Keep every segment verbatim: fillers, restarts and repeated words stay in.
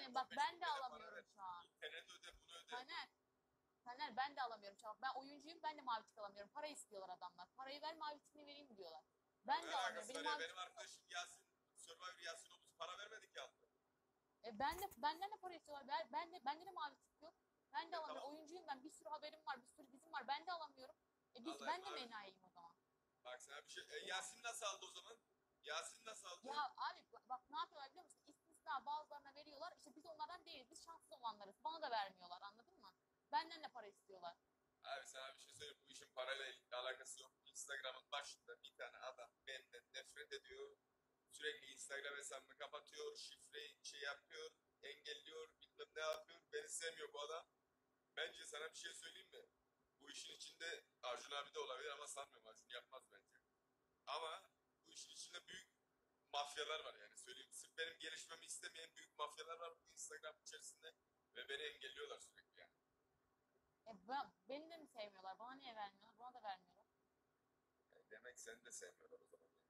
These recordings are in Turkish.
Yani bak ben de alamıyorum şu an. İnternet öde, bunu öde. Taner, Taner ben de alamıyorum şu an. Ben oyuncuyum, ben de mavi tik alamıyorum. Para istiyorlar adamlar. Parayı ver, mavi tikini vereyim diyorlar. Ya Ben ne de alamıyorum. alakası Benim var ya? mavi Benim tikim yok. arkadaşım Yasin, Survivor Yasin Obuz para vermedik ya aldı. E ben de benden de para istiyorlar. Ben, ben de bende de mavi tik yok. Ben de E alamıyorum. tamam. Oyuncuyum ben. Bir sürü haberim var, bir sürü dizim var. Ben de alamıyorum. E biz Vallahi ben de mi mavi. enayiyim o zaman? Bak sana bir şey. E, Yasin nasıl aldı o zaman? Yasin nasıl aldı? Ya abi bak, bak ne yapıyorlar biliyor musun? İstisna bazılarına veriyorlar. İşte biz onlardan değiliz. Biz şanssız olanlarız. Bana da vermiyorlar anladın mı? Benden de para istiyorlar. Abi sana bir şey söyleyeyim. Bu işin parayla alakası yok. Instagram'ın başında bir tane adam benden nefret ediyor. Sürekli Instagram hesabını kapatıyor. Şifreyi şey yapıyor. Engelliyor. Bilmem ne yapıyor. Beni sevmiyor bu adam. Bence sana bir şey söyleyeyim mi? Bu işin içinde Arjun abi de olabilir ama sanmıyorum. Arjun yapmaz bence. Ama bu işin içinde büyük mafyalar var yani söyleyeyim. Sırf benim gelişmemi istemeyen büyük mafyalar var bu Instagram içerisinde. Ve beni engelliyorlar sürekli yani. E ben, beni de mi sevmiyorlar? Bana niye vermiyorlar? Bana da vermiyorlar. Yani demek seni de sevmiyorlar o zaman. Yani.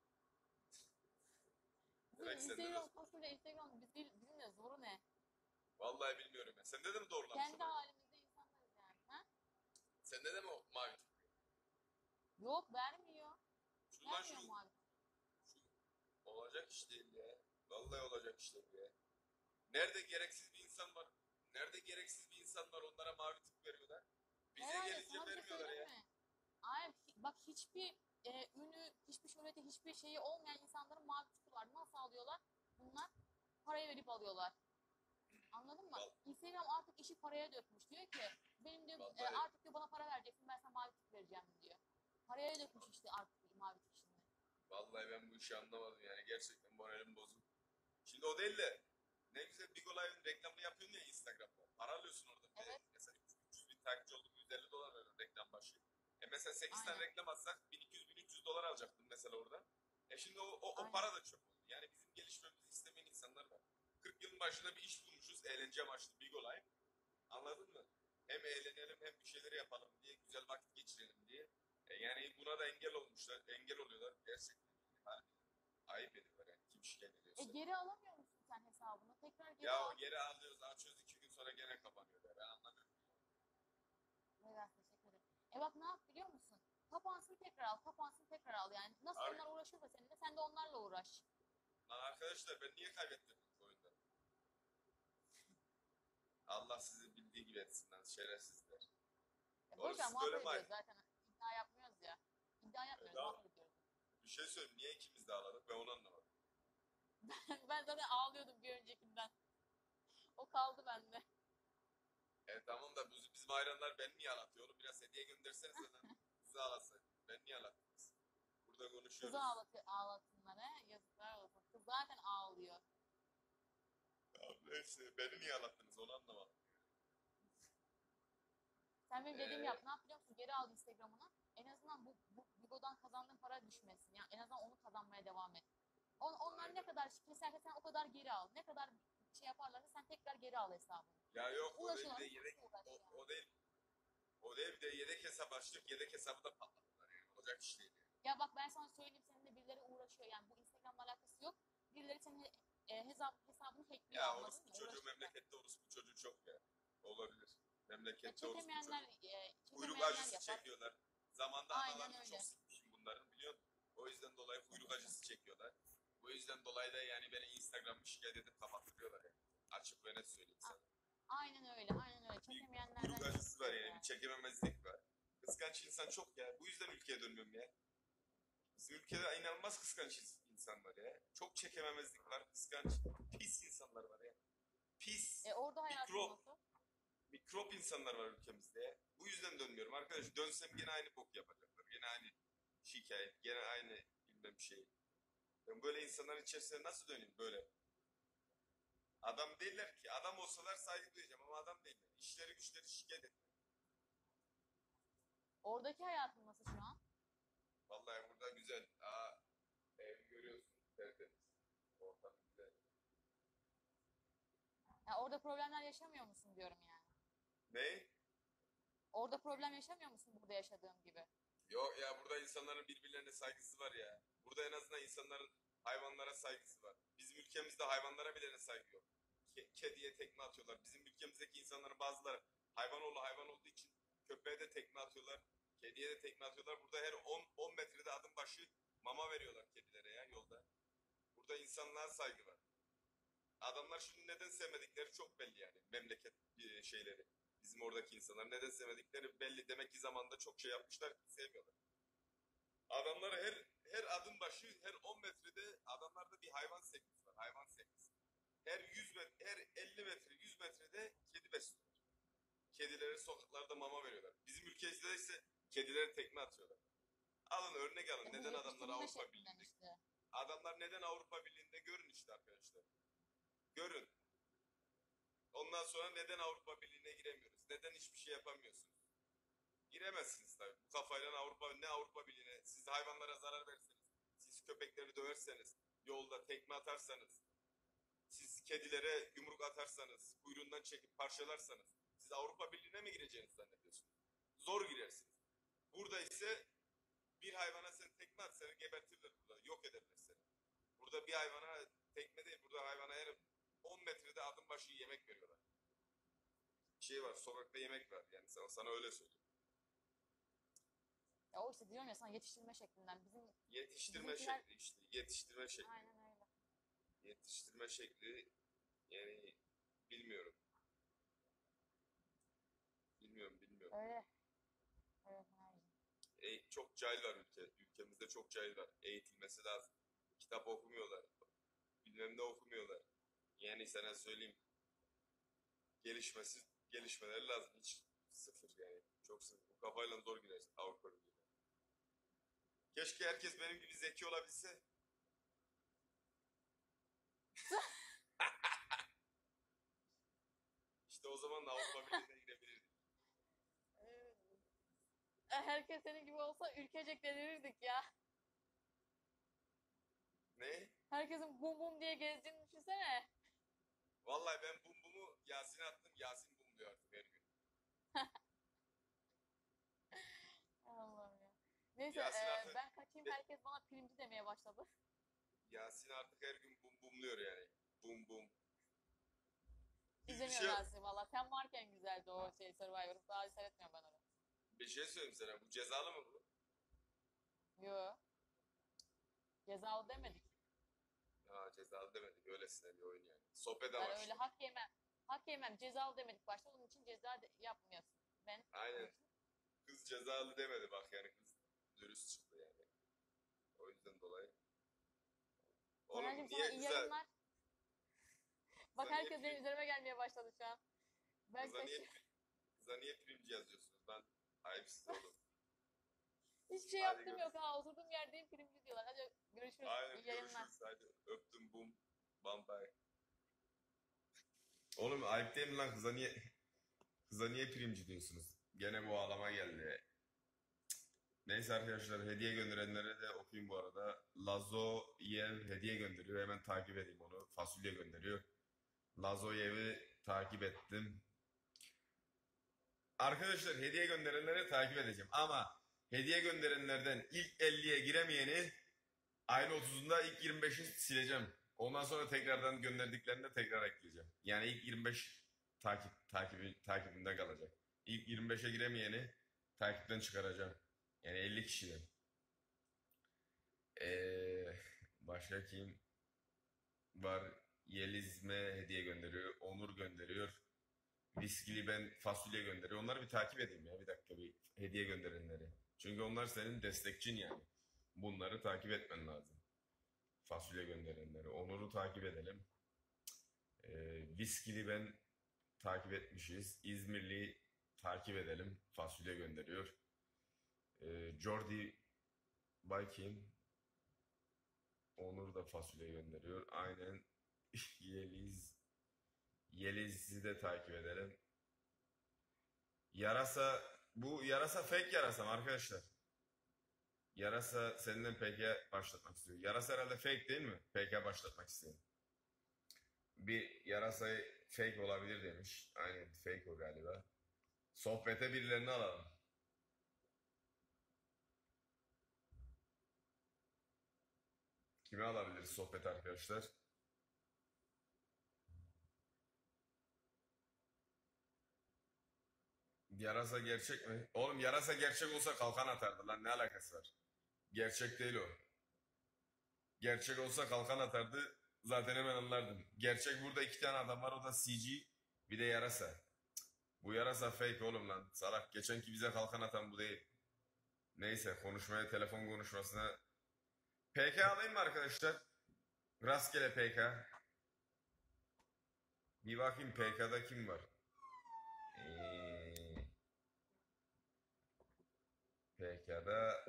Bizim Demek sende de... Instagram, koskoca Instagram biz, bizimle zoru ne? Vallahi bilmiyorum ya. Sende de mi doğrulanmış Kendi olabilir? halimizde insanlarız yani. Ha? Sende de mi o mavi tıklıyor? Yok vermiyor. Şuradan şu, Vermiyor mu abi? şu olacak iş değil ya. Vallahi olacak iş değil ya. Nerede gereksiz bir insan var? Nerede gereksiz bir insan var onlara mavi tık veriyorlar. Bize Herhalde gelince sana bir şey vermiyorlar söyleyeyim ya. mi? Ay, bak hiçbir e, ünü, hiçbir şöhreti, hiçbir şeyi olmayan insanların mavi tıkı var. Nasıl alıyorlar? Bunlar parayı verip alıyorlar. Anladın mı? Val- Instagram artık işi paraya dökmüş. Diyor ki benim diyor e, Vallahi, artık diyor bana para vereceksin ben sana mavi tık vereceğim diyor. Paraya dökmüş işte artık mavi tık işini. vallahi ben bu işi anlamadım yani. Gerçekten moralim bozuk. Şimdi o değil de ne güzel Big Olay'ın reklamını yapıyorsun ya Instagram'da. Para alıyorsun orada. Evet, Mesela üç yüz bin takipçi oldu yüz elli dolar veriyor reklam başı. E mesela sekiz tane aynen, reklam atsak bin iki yüz bin üç yüz dolar alacaktın mesela orada. E şimdi o, o, o aynen. para da çöp oldu. Yani bizim gelişmemizi istemeyen insanlar var. kırk yılın başında bir iş bulmuşuz. Eğlence amaçlı Big Olay. Anladın mı? Hem eğlenelim hem bir şeyleri yapalım diye, güzel vakit geçirelim diye. E yani buna da engel olmuşlar, engel oluyorlar. Gerçekten yani ayıp ediyorlar yani kim şikayet E ediyorsa. geri alamıyor musun sen hesabını? Tekrar geri Ya o al. geri alıyoruz, açıyoruz iki gün sonra gene kapanıyor. Ben anlamıyorum. Evet, teşekkür ederim. E bak ne yap biliyor musun? Kapansın tekrar al, kapansın tekrar al yani. Nasıl Abi, onlar uğraşıyorsa seninle sen de onlarla uğraş. lan arkadaşlar ben niye kaybettim bu oyunda? Allah sizi bildiği gibi etsin lan şerefsizler. E Oğlum boş ver siz böyle muhabbet mi? ediyoruz zaten. İddia yapmıyoruz ya. İddia Evet, yapmıyoruz, tamam. muhabbet ediyoruz. Bir şey söyleyeyim. Niye ikimiz de ağladık? Ben onu anlamadım. Ben zaten ağlıyordum bir öncekinden. O kaldı bende. Evet tamam da biz- bizim hayranlar ben niye ağlatıyor? Oğlum biraz hediye göndersenize lan. Bizi ağlatsın. Ben niye ağlattınız? Burada Kızı konuşuyoruz. ağlatıyor, ağlatsınlar he. Yazıklar olsun. Kız zaten ağlıyor. Ya neyse beni niye ağlattınız onu anlamadım. Sen benim dediğimi Ee, yap. Ne yap biliyor musun? Geri al Instagram'ını. En azından bu, bu Bigo'dan kazandığın para düşmesin. Yani en azından onu kazanmaya devam et. On, onlar ne aynen. kadar keserse sen o kadar geri al. Ne kadar şey yaparlarsa sen tekrar geri al hesabını. Ya yok o değil bir Uğraşıyorlar. de Nasıl yedek uğraş o, yani? o değil. O değil bir de yedek hesap açtık. Yedek hesabı da patlattılar yani. Olacak iş değil yani. Ya bak ben sana söyleyeyim seninle birileri uğraşıyor. Yani bu Instagram'la alakası yok. Birileri senin e, hesap, hesabını hackliyor Ya anladın orospu mı? çocuğu Uğraşıyorlar. memlekette orospu çocuğu çok ya. Olabilir. Ya Memlekette orospu çekemeyenler, çocuğu. e, Kuyruk çekemeyenler acısı yapar. çekiyorlar. Zamanda Aynen analarını çok öyle. sikmişim bunların biliyor musun? O yüzden dolayı kuyruk acısı çekiyorlar. Bu yüzden dolayı da yani beni Instagram'ı şikayet edip kapattırıyorlar yani. Açık ve net söyleyeyim sana. Aynen öyle, aynen öyle. Bir Çekemeyenlerden kuyruk acısı var yapıyor yani. Bir yani. çekememezlik var. Kıskanç insan çok ya. Bu yüzden ülkeye dönmüyorum ya. Bizim ülkede inanılmaz kıskanç insan var ya. Çok çekememezlik var. Kıskanç. Pis insanlar var ya. Pis. E orada hayatın Mikrop. nasıl? Mikrop insanlar var ülkemizde ya. Bu yüzden dönmüyorum arkadaş. Dönsem gene aynı bok yapacaklar. Gene aynı şikayet. Gene aynı bilmem bir şey. Ben böyle insanların içerisine nasıl döneyim böyle? Adam değiller ki. Adam olsalar saygı duyacağım ama adam değiller. İşleri güçleri şikayet et. Oradaki hayatın nasıl şu an? Vallahi burada güzel. Aa, evi görüyorsun. Tertemiz. Ortam güzel. Ya orada problemler yaşamıyor musun diyorum yani. Ne? Orada problem yaşamıyor musun burada yaşadığım gibi? Yok ya burada insanların birbirlerine saygısı var ya. Burada en azından insanların hayvanlara saygısı var. Bizim ülkemizde hayvanlara bile ne saygı yok. ke- kediye tekme atıyorlar. Bizim ülkemizdeki insanların bazıları hayvanoğlu hayvan olduğu için köpeğe de tekme atıyorlar. Kediye de tekme atıyorlar. Burada her on on metrede adım başı mama veriyorlar kedilere ya yolda. Burada insanlığa saygı var. Adamlar şimdi neden sevmedikleri çok belli yani. Memleket e, şeyleri. Bizim oradaki insanlar neden sevmedikleri belli. Demek ki zamanında çok şey yapmışlar ki sevmiyorlar. Adamlar her her adım başı her on metrede adamlarda bir hayvan sevgisi var. Hayvan sevgisi. Her yüz metre, her elli metre, yüz metrede kedi besliyorlar. Kedilere sokaklarda mama veriyorlar. Bizim ülkemizde ise kedilere tekme atıyorlar. Alın örnek alın. E, bu Neden adamlar yetiştirilme Avrupa şeklinden Birliği'nde? işte. Adamlar neden Avrupa Birliği'nde görün işte arkadaşlar. Görün. Ondan sonra neden Avrupa Birliği'ne giremiyoruz? Neden hiçbir şey yapamıyorsunuz? Giremezsiniz tabii. Bu kafayla Avrupa ne Avrupa Birliği'ne siz hayvanlara zarar verirseniz, siz köpekleri döverseniz, yolda tekme atarsanız, siz kedilere yumruk atarsanız, kuyruğundan çekip parçalarsanız, siz Avrupa Birliği'ne mi gireceğinizi zannediyorsunuz? Zor girersiniz. Burada ise bir hayvana sen tekme at seni gebertirler burada, yok ederler seni. Burada bir hayvana tekme değil, burada hayvana her on metrede adım başı yemek veriyorlar. Şey var, sokakta yemek var yani sana, sana öyle söyleyeyim. Ya o işte diyorum ya sana yetiştirilme şeklinden. Bizim Yetiştirme bizimkiler şekli işte, yetiştirme şekli. aynen öyle. Yetiştirme şekli yani bilmiyorum. Bilmiyorum, bilmiyorum. Öyle. Öyle Fener'cim. E, çok cahil var ülke. Ülkemizde çok cahil var. Eğitilmesi lazım. Kitap okumuyorlar. Bilmem ne okumuyorlar. Yani sana söyleyeyim. Gelişmesi, gelişmeleri lazım. Hiç sıfır yani. Çok sıfır. Bu kafayla zor girersin Avrupa Birliği'ne. Keşke herkes benim gibi zeki olabilse. İşte o zaman da Avrupa Birliği'ne girebilirdik. E, Herkes senin gibi olsa ülkecek delirirdik ya. Ne? Herkesin bum bum diye gezdiğini düşünsene. Vallahi ben bum bumu Yasin'e attım. Yasin bum diyor artık her gün. Allah'ım ya. Neyse Yasin e, artık ben kaçayım, herkes bana primci demeye başladı. Yasin artık her gün bum bumluyor yani. Bum bum. Biz bir İzlemiyor şey, Yasin valla. Sen varken güzeldi o şey Survivor. Daha seyretmiyorum ben onu. bir şey söyleyeyim sana. Bu cezalı mı bu? Yo. Cezalı demedik. Ha cezalı demedik. Öylesine bir oyun yani. Sohbet Ben amaçlı. öyle hak yemem. Hak yemem. Cezalı demedik başta. Onun için ceza de- yapmıyorsun. Ben Aynen. Kız cezalı demedi bak yani. Kız dürüst çıktı yani. O yüzden dolayı. Oğlum Soner'cim sana niye iyi kıza, yayınlar. Bak kıza niye, herkes benim prim, üzerime gelmeye başladı şu an. Ben kıza niye, kaçayım. kıza niye primci yazıyorsunuz lan? Ayıpsız oğlum. Hiçbir şey Hadi yaptım yok görüşürüz. ha. Oturduğum yerdeyim primci diyorlar. Hadi görüşürüz. Aynen İyi yayınlar. görüşürüz. Hadi öptüm bum. Bam bye. Oğlum ayıp değil mi lan kıza niye kıza niye primci diyorsunuz? Gene bu ağlama geldi. Neyse arkadaşlar hediye gönderenlere de okuyayım bu arada. Lazoyev hediye gönderiyor. Hemen takip edeyim onu. Fasulye gönderiyor. Lazoyev'i takip ettim. Arkadaşlar hediye gönderenleri takip edeceğim. Ama hediye gönderenlerden ilk elliye giremeyeni ayın otuzunda ilk yirmi beşi sileceğim. Ondan sonra tekrardan gönderdiklerini de tekrar ekleyeceğim. Yani ilk yirmi beş takip takibi, takibinde kalacak. İlk yirmi beşe giremeyeni takipten çıkaracağım. Yani elli kişiden. Ee, başka kim var? Yelizme hediye gönderiyor. Onur gönderiyor. Viskili ben fasulye gönderiyor. Onları bir takip edeyim ya. Bir dakika bir hediye gönderenleri. Çünkü onlar senin destekçin yani. Bunları takip etmen lazım. Fasulye gönderenleri. Onur'u takip edelim. Ee, Viskili ben takip etmişiz. İzmirli takip edelim. Fasulye gönderiyor. Ee, Jordi Baykin Onur da fasulye gönderiyor. Aynen. Yeliz. Yeliz'i de takip edelim. Yarasa bu yarasa fake yarasa mı arkadaşlar? Yarasa senden P K başlatmak istiyor. Yarasa herhalde fake değil mi? P K başlatmak istiyor. Bir yarasa fake olabilir demiş. Aynen fake o galiba. Sohbete birilerini alalım. Kimi alabiliriz sohbet arkadaşlar? Yarasa gerçek mi? Oğlum yarasa gerçek olsa kalkan atardı lan, ne alakası var? Gerçek değil o. Gerçek olsa kalkan atardı, zaten hemen anlardın. Gerçek burada iki tane adam var, o da C G, bir de yarasa. Bu yarasa fake oğlum lan, salak. Geçenki bize kalkan atan bu değil. Neyse, konuşmaya, telefon konuşmasına. P K alayım mı arkadaşlar? Rastgele P K. Bir bakayım P K'da kim var? Ee, P K'da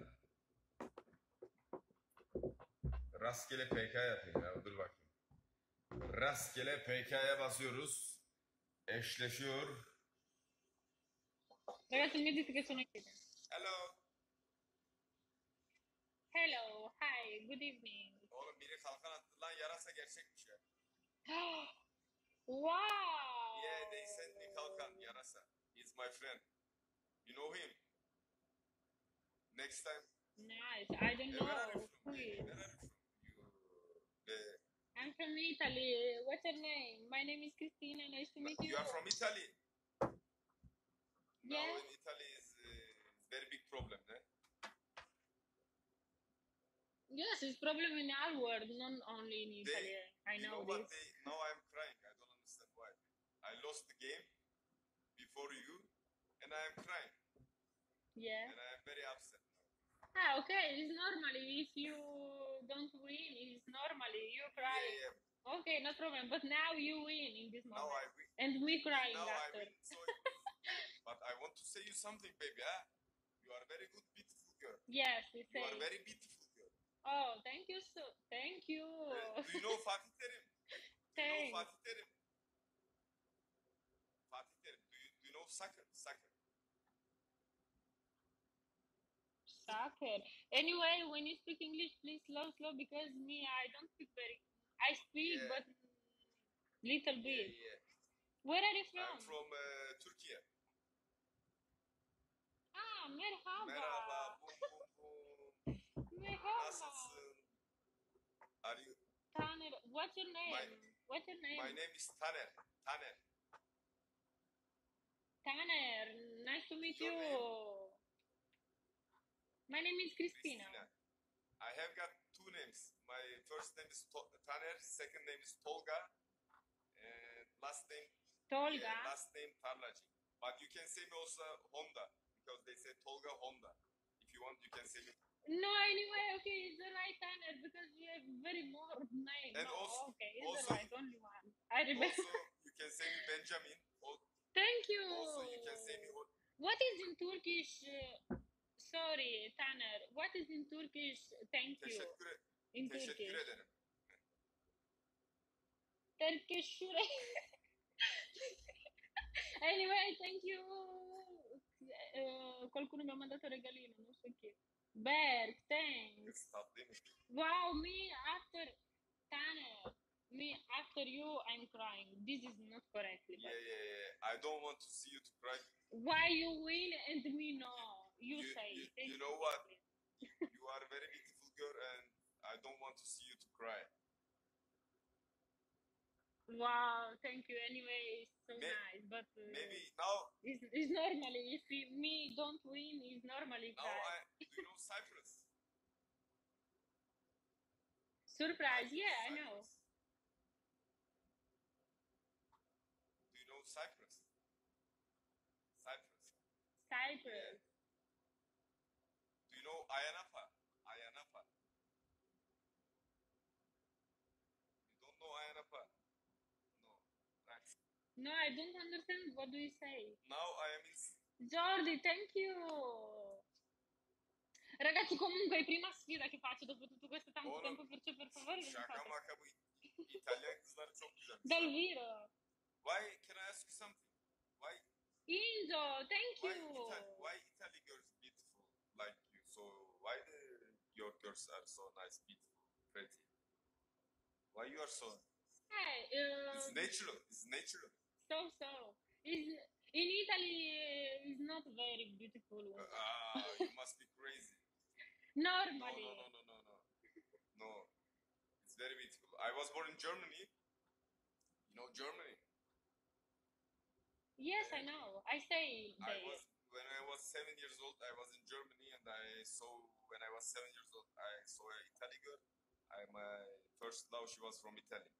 rastgele P K yapayım ya, dur bakayım. Rastgele P K'ya basıyoruz. Eşleşiyor. Ragazzi, mi dite che sono qui. Hello. Hello, hi, good evening. Oğlum biri kalkan attı lan, yarasa gerçekmiş ya. Wow! Yeah, they sent me kalkan, yarasa. He's my friend. You know him? Next time. Nice. I don't Eh, where are you know from? who is. Where are you from? You, the, I'm from Italy. What's your name? My name is Cristina. Nice to meet you. you are from Italy? Now Yes. in Italy is uh, very big problem, eh? Yes, it's problem in our world, not only in They, Italy. I you know know what? this. They, now I'm crying. I don't understand why. I lost the game before you, and I am crying, Yeah. and I am very upset now. Ah, okay. It's normally if you don't win, it's normally you cry. Yeah, yeah. Okay, no problem. But now you win in this Now moment, I win. and we crying Now I after. win. So, but I want to say you something, baby. Huh? You are very good, beautiful girl. Yes, we You are say. very beautiful girl. Oh, thank you so. Thank you. Uh, do you know Fatih Terim? Do you know Thanks. Fatih Terim? Fatih Terim. Do you, do you know soccer? Soccer. Soccer. Anyway, when you speak English, please slow, slow, because me, I don't speak very. I speak, Yeah. but little Yeah, bit. yeah. Where are you I'm from? from uh, Turkey. Ah, merhaba. Merhaba. Bum bum bum. Merhaba. Nasılsın? Are you? Taner, what's your name? My- what's your name? My name is Taner. Taner. Taner. Nice to meet Your you. name? My name is Cristina. Christina. I have got two names. My first name is to- Taner. Second name is Tolga. And last name. Tolga. Yeah, last name Tarlaci. But you can say me also Honda because they say Tolga Honda. If you want, you can say me. No, anyway, okay, it's the right Taner because you have very more name. And no, also- okay, it's also- the right, only one. I remember. Also, you can say me Benjamin. Al- Thank you. Also, you can say me. Ol- What is in Turkish? Uh, sorry, Taner. What is in Turkish? Thank you. Teşekkür, e- In teşekkür Turkish. ederim. Turkish. Anyway, thank you. Uh, qualcuno mi ha mandato un regalino, non so chi. Berg, thanks. Kız tatlıymış. Wow, me after Taner. Me after you, I'm crying. This is not correctly. Yeah, But yeah, yeah. I don't want to see you to cry. why you win and me no? You, You- say. you- Thank you know what? please. You are a very beautiful girl, and I don't want to see you to cry. Wow, thank you. Anyway, it's so May- nice. But uh, Maybe now, it's, it's normally if we, me don't win, it's normally now cry. I do you know Cyprus? Surprise, Cyprus, yeah, I know. Cyprus. Do you know Cyprus? Cyprus. Cyprus. Do you know Ayanapa? Ayanapa. You don't know Ayanapa? No. Thanks. No, I don't understand. What do you say? Now I am in. Jordi, thank you. Ragazzi, comunque, prima sfida che faccio dopo tutto questo tanto Oğlum, tempo, perciò per favore non Şaka fate. maka bu İtalyan kızları çok güzel. Dal vero. Why can I ask you something? Why Inzo, thank why you. Italy, why Italy girls beautiful like you? So why the your girls are so nice, beautiful, pretty? Why you are so? Hey, It's uh, natural. It's natural. so so. Is in Italy uh, is not very beautiful. Uh, woman. Ah, you must be crazy. No, Normally. no, no, no, no, no. No, it's very beautiful. I was born in Germany. You know Germany. Yes, I And know. I say I they. was when I was seven years old. I was in Germany, and I saw when I was seven years old. I saw a Italian girl. I, my first love, she was from Italy.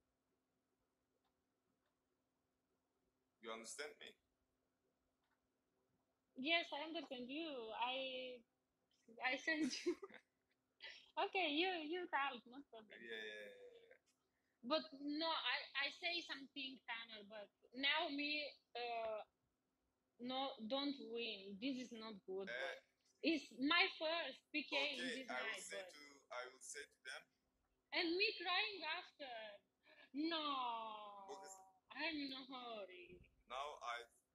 You understand me? Yes, I understand you. I I sent you. Okay, you you talk, no problem. Yeah, yeah, yeah. But no, I I say something, Tanner. But now me, uh, no, don't win. This is not good. Uh, But it's my first P K in okay, this I will night. say But to I will say to them. and me crying after. No, Bu kız I'm in a hurry. now I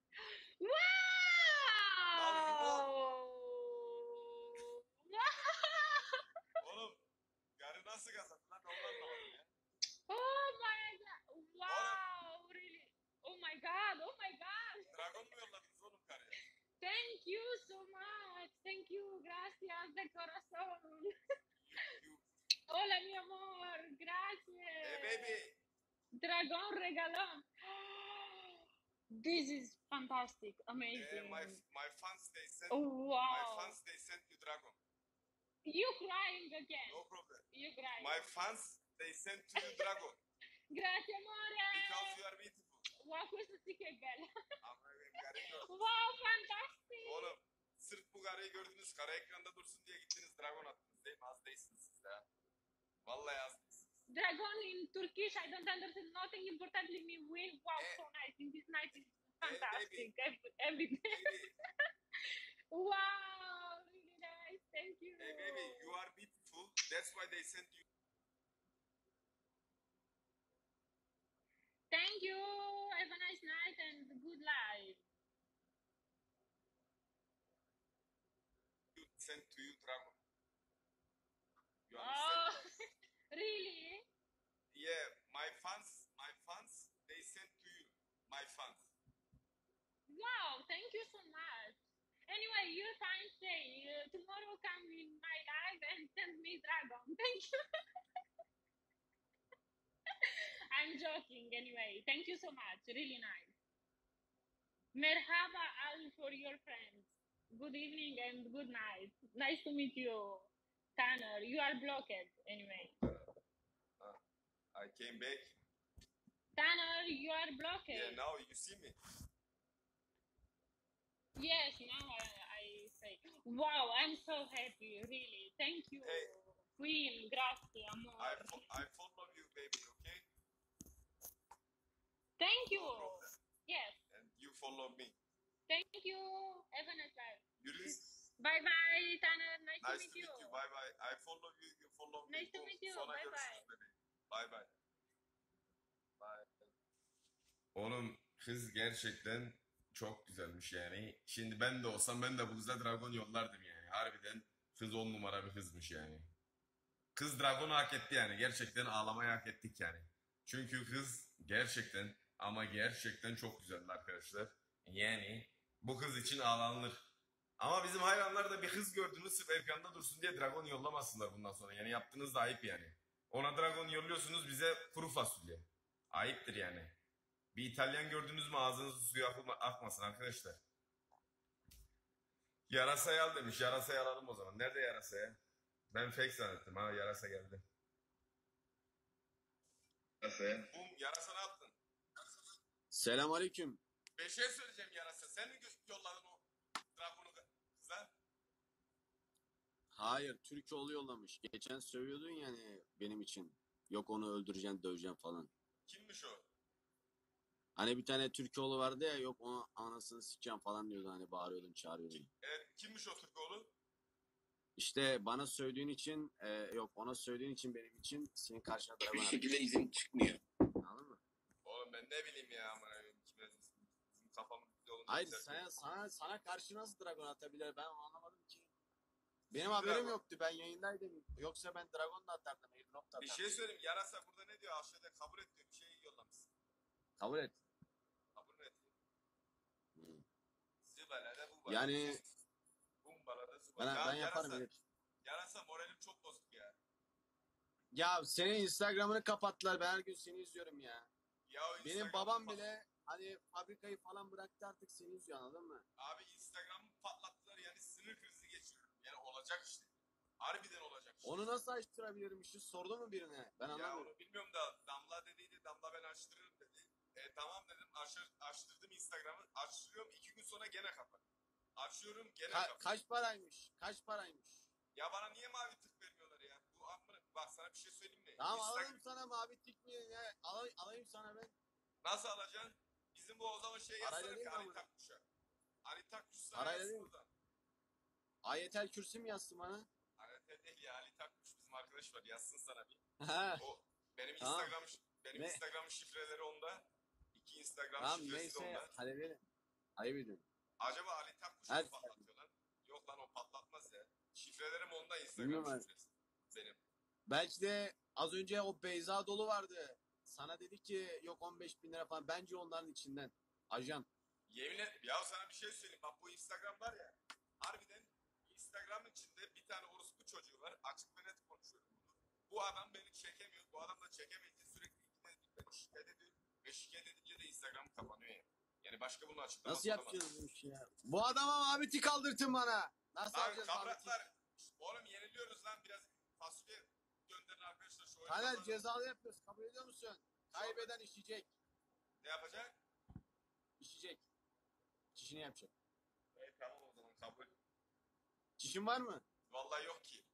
now you won. Wow! Oğlum karı nasıl kazandı lan onu anlamadım ya. Oh my god! Oğlum Wow! Really? Oh my god! Oh my god! dragon mu yolladınız oğlum karıya? Thank you so much. Thank you. Gracias de corazón. You, you. Hola, mi amor. Hey Gracias. baby. Dragón regalón. This is fantastic. Eh, Amazing. my my fans they sent Oh, my wow. fans they sent you dragon. You crying again. No problem. You crying. My fans they sent to you dragon Grazie, amore. because you are beautiful. Wow, questo sì che è bello. Ama benim karıyı gör. Wow, fantastic. Oğlum sırf bu karıyı gördünüz kara ekranda dursun diye gittiniz dragon attınız değil mi? Az değilsiniz siz de. ha. Vallahi az değilsiniz. Dragon in Turkish, I don't understand nothing. Importantly, me win. Wow, Eh. so nice. In this night is Hey fantastic. baby. Every, every day. Baby. Wow, really nice. Thank you. Hey baby, you are beautiful. That's why they sent you. Thank you. Have a nice night and good life. You sent to you dragon. You understand? Oh, really? Yeah, my fans, my fans, they sent to you. My fans. Wow, thank you so much. Anyway, your fans say uh, tomorrow come in my live and send me dragon. Thank you. I'm joking anyway. Thank you so much. Really nice. Merhaba al for your friends. Good evening and good night. Nice to meet you, Tanner. You are blocked anyway. Uh, I came back. Tanner, you are blocked. Yeah, now you see me. Yes, now I, I say. Wow, I'm so happy. Really. Thank you. Hey. Queen, grazie, amor. I fo- I follow you, baby. Okay. Thank you. No problem. Yes. And you follow me. Thank you. Have a nice life. Yürü. Bye bye, Tanner. Nice, Nice to meet you. Bye bye. I follow you. You follow me. Nice to Boom. meet you. Sonra Bye görüşürüz bye. bebeğim. Bye bye. Bye. Oğlum kız gerçekten çok güzelmiş yani. Şimdi ben de olsam ben de bu kıza dragon yollardım yani. Harbiden kız on numara bir kızmış yani. Kız dragonu hak etti yani. Gerçekten ağlamayı hak ettik yani. Çünkü kız gerçekten ama gerçekten çok güzeldi arkadaşlar. Yani bu kız için ağlanılır. Ama bizim hayranlar da bir kız gördüğünüz sırf ekranda dursun diye dragon yollamasınlar bundan sonra. Yani yaptığınız da ayıp yani. Ona dragon yolluyorsunuz, bize kuru fasulye. Ayıptır yani. Bir İtalyan gördünüz mü ağzınızı suya akma- akmasın arkadaşlar. Yarasayı al demiş. Yarasayı alalım o zaman. Nerede yarasaya? Ben fake zannettim ha. Yarasa geldi. Yarasaya. Bum, yarasa ne yaptın? Selamünaleyküm. Bir şey söyleyeceğim yarasa. Sen mi gö- yolladın o dragonu da- kıza? Hayır, Türkoğlu yollamış. Geçen sövüyordun yani benim için. Yok onu öldüreceğim, döveceğim falan. Kimmiş o? Hani bir tane Türkoğlu vardı ya, yok onu anasını sikeceğim falan diyordu, hani bağırıyordun, çağırıyordun. Evet, kimmiş o Türkoğlu? İşte bana söylediğin için, e, yok ona söylediğin için benim için senin karşına dragon Bir atmış. şekilde izin çıkmıyor. Anladın mı? Oğlum ben ne bileyim ya amına koyayım. Kime bizim kafamız yolunda. Hayır, gider. sana, sana, sana karşı nasıl dragon atabilir, ben onu anlamadım ki. Benim Şimdi haberim ama- yoktu, ben yayındaydım. Yoksa ben dragon da atardım, airdrop da Bir atardım. şey söyleyeyim. Yarasa burada ne diyor? Aşağıda kabul et diyor. Bir şey yollamışsın. Kabul et. Kabul et. Hı. Zıbalada bu balada. Yani Bumbalada zıbalada. ben, Ya ben yaparım. yarasa, Evet. yarasa moralim çok bozuk ya. Ya senin Instagram'ını kapattılar. Ben her gün seni izliyorum ya. Ya o Benim Instagram'ı babam pat- bile hani fabrikayı falan bıraktı artık seni üzüyor, anladın mı? Abi Instagram'ı patlattılar yani sinir krizi geçiriyorum. Yani olacak işte. Harbiden olacak işte. Onu nasıl açtırabilirmişiz? Sordu mu birine? Ben Ya anlamıyorum. onu bilmiyorum da Damla dediydi. Damla ben açtırırım dedi. E tamam dedim. Açır, açtırdım Instagram'ı. Açtırıyorum. iki gün sonra gene kapat. Açıyorum gene Ka- kapat. kaç paraymış? Kaç paraymış? Ya bana niye mavi tık vermiyorlar ya? Bu amına bak sana bir şey söyleyeyim mi? Tamam Instagram- alayım sana mavi tik mi? Ne? Alay, alayım sana ben. Nasıl alacaksın? Bizim bu o zaman şey Parayla yazsana değil ki mi Ali amına? Takkuş'a. Ali Takkuş sana Parayla yazsın değil mi? oradan. Ayetel Kürsi mi yazsın bana? Ali değil ya Ali Takkuş bizim arkadaş var yazsın sana bir. Ha, O benim Tamam. Instagram benim Ne? Instagram şifreleri onda. İki Instagram tamam şifresi de neyse onda. halledelim. Ayıp ediyorum. Acaba Ali Takkuş Hadi. mu patlatıyor lan? Yok lan o patlatmaz ya. Şifrelerim onda Instagram Bilmiyorum abi. şifresi. Benim. Belki de az önce o Beyza dolu vardı. Sana dedi ki yok on beş bin lira falan. Bence onların içinden. Ajan. Yemin et, ya sana bir şey söyleyeyim. Bak bu Instagram var ya. Harbiden Instagram'ın içinde bir tane orospu çocuğu var. Açık ve net konuşuyorum bunu. Bu adam beni çekemiyor. Bu adam da çekemeyince sürekli ikna edip beni şikayet ediyor. Ve şikayet edince de Instagram kapanıyor ya. Yani başka bunun açıklaması Nasıl olamaz. yapacağız bu işi ya? Bu adama mavi tik aldırtın bana. Nasıl Lan alacağız mavi tik? kapraklar. Oğlum yeniliyoruz lan biraz fasulye gönderin arkadaşlar. Şu oyunu Taner kazanalım. cezalı yapıyoruz. Kabul ediyor musun? Kaybeden işeyecek. Ne yapacak? İşeyecek. Çişini yapacak. Evet tamam o zaman kabul. Çişin var mı? Vallahi yok ki.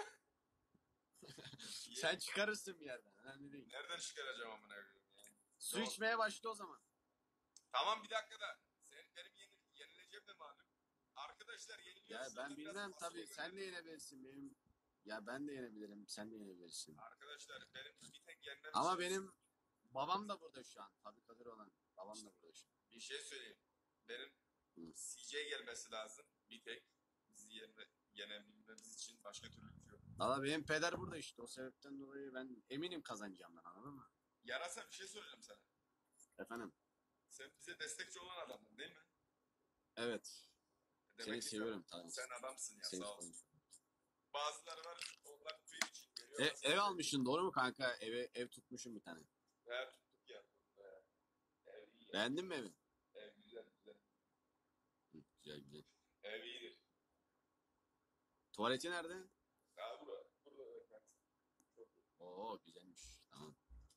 Sen çıkarırsın bir yerden. Önemli değil. Nereden çıkaracağım amına koyayım ya? Su Yok. içmeye başla o zaman. Tamam bir dakika da. Senin benim yeni, yenileceğim de malum. Arkadaşlar yeniliyoruz. Ya ben Zaten biraz bilmem fasulye tabii. Sen de gönderin. yenebilirsin benim. Ya ben de yenebilirim. Sen de yenebilirsin. Arkadaşlar benim bir tek yenmem Ama için benim babam da burada şu an. Tabii Kadir olan. Babam da burada şu an. bir şey söyleyeyim. Benim Hı. C J gelmesi lazım. Bir tek bizi yenme, yenebilmemiz için başka türlü bir şey yok. Valla benim peder burada işte. O sebepten dolayı ben eminim kazanacağımdan, anladın mı? Yarasa bir şey soracağım sana. Efendim. Sen bize destekçi olan adamdın değil mi? Evet. Demek Seni ki seviyorum sen, tamam. sen adamsın ya Seni sağ olsun. seviyorum. Bazıları var onlar tüy için geliyor. E, bazıları- ev almışsın doğru mu kanka? Eve, ev tutmuşum bir tane. Ev tuttuk ya. Ev iyi ya. Beğendin mi evi? Ev güzel güzel. Hı, güzel güzel. Ev iyidir. Tuvaleti nerede? Daha burada. Burada evet. bak. Çok iyi. Oo güzelmiş. Tamam.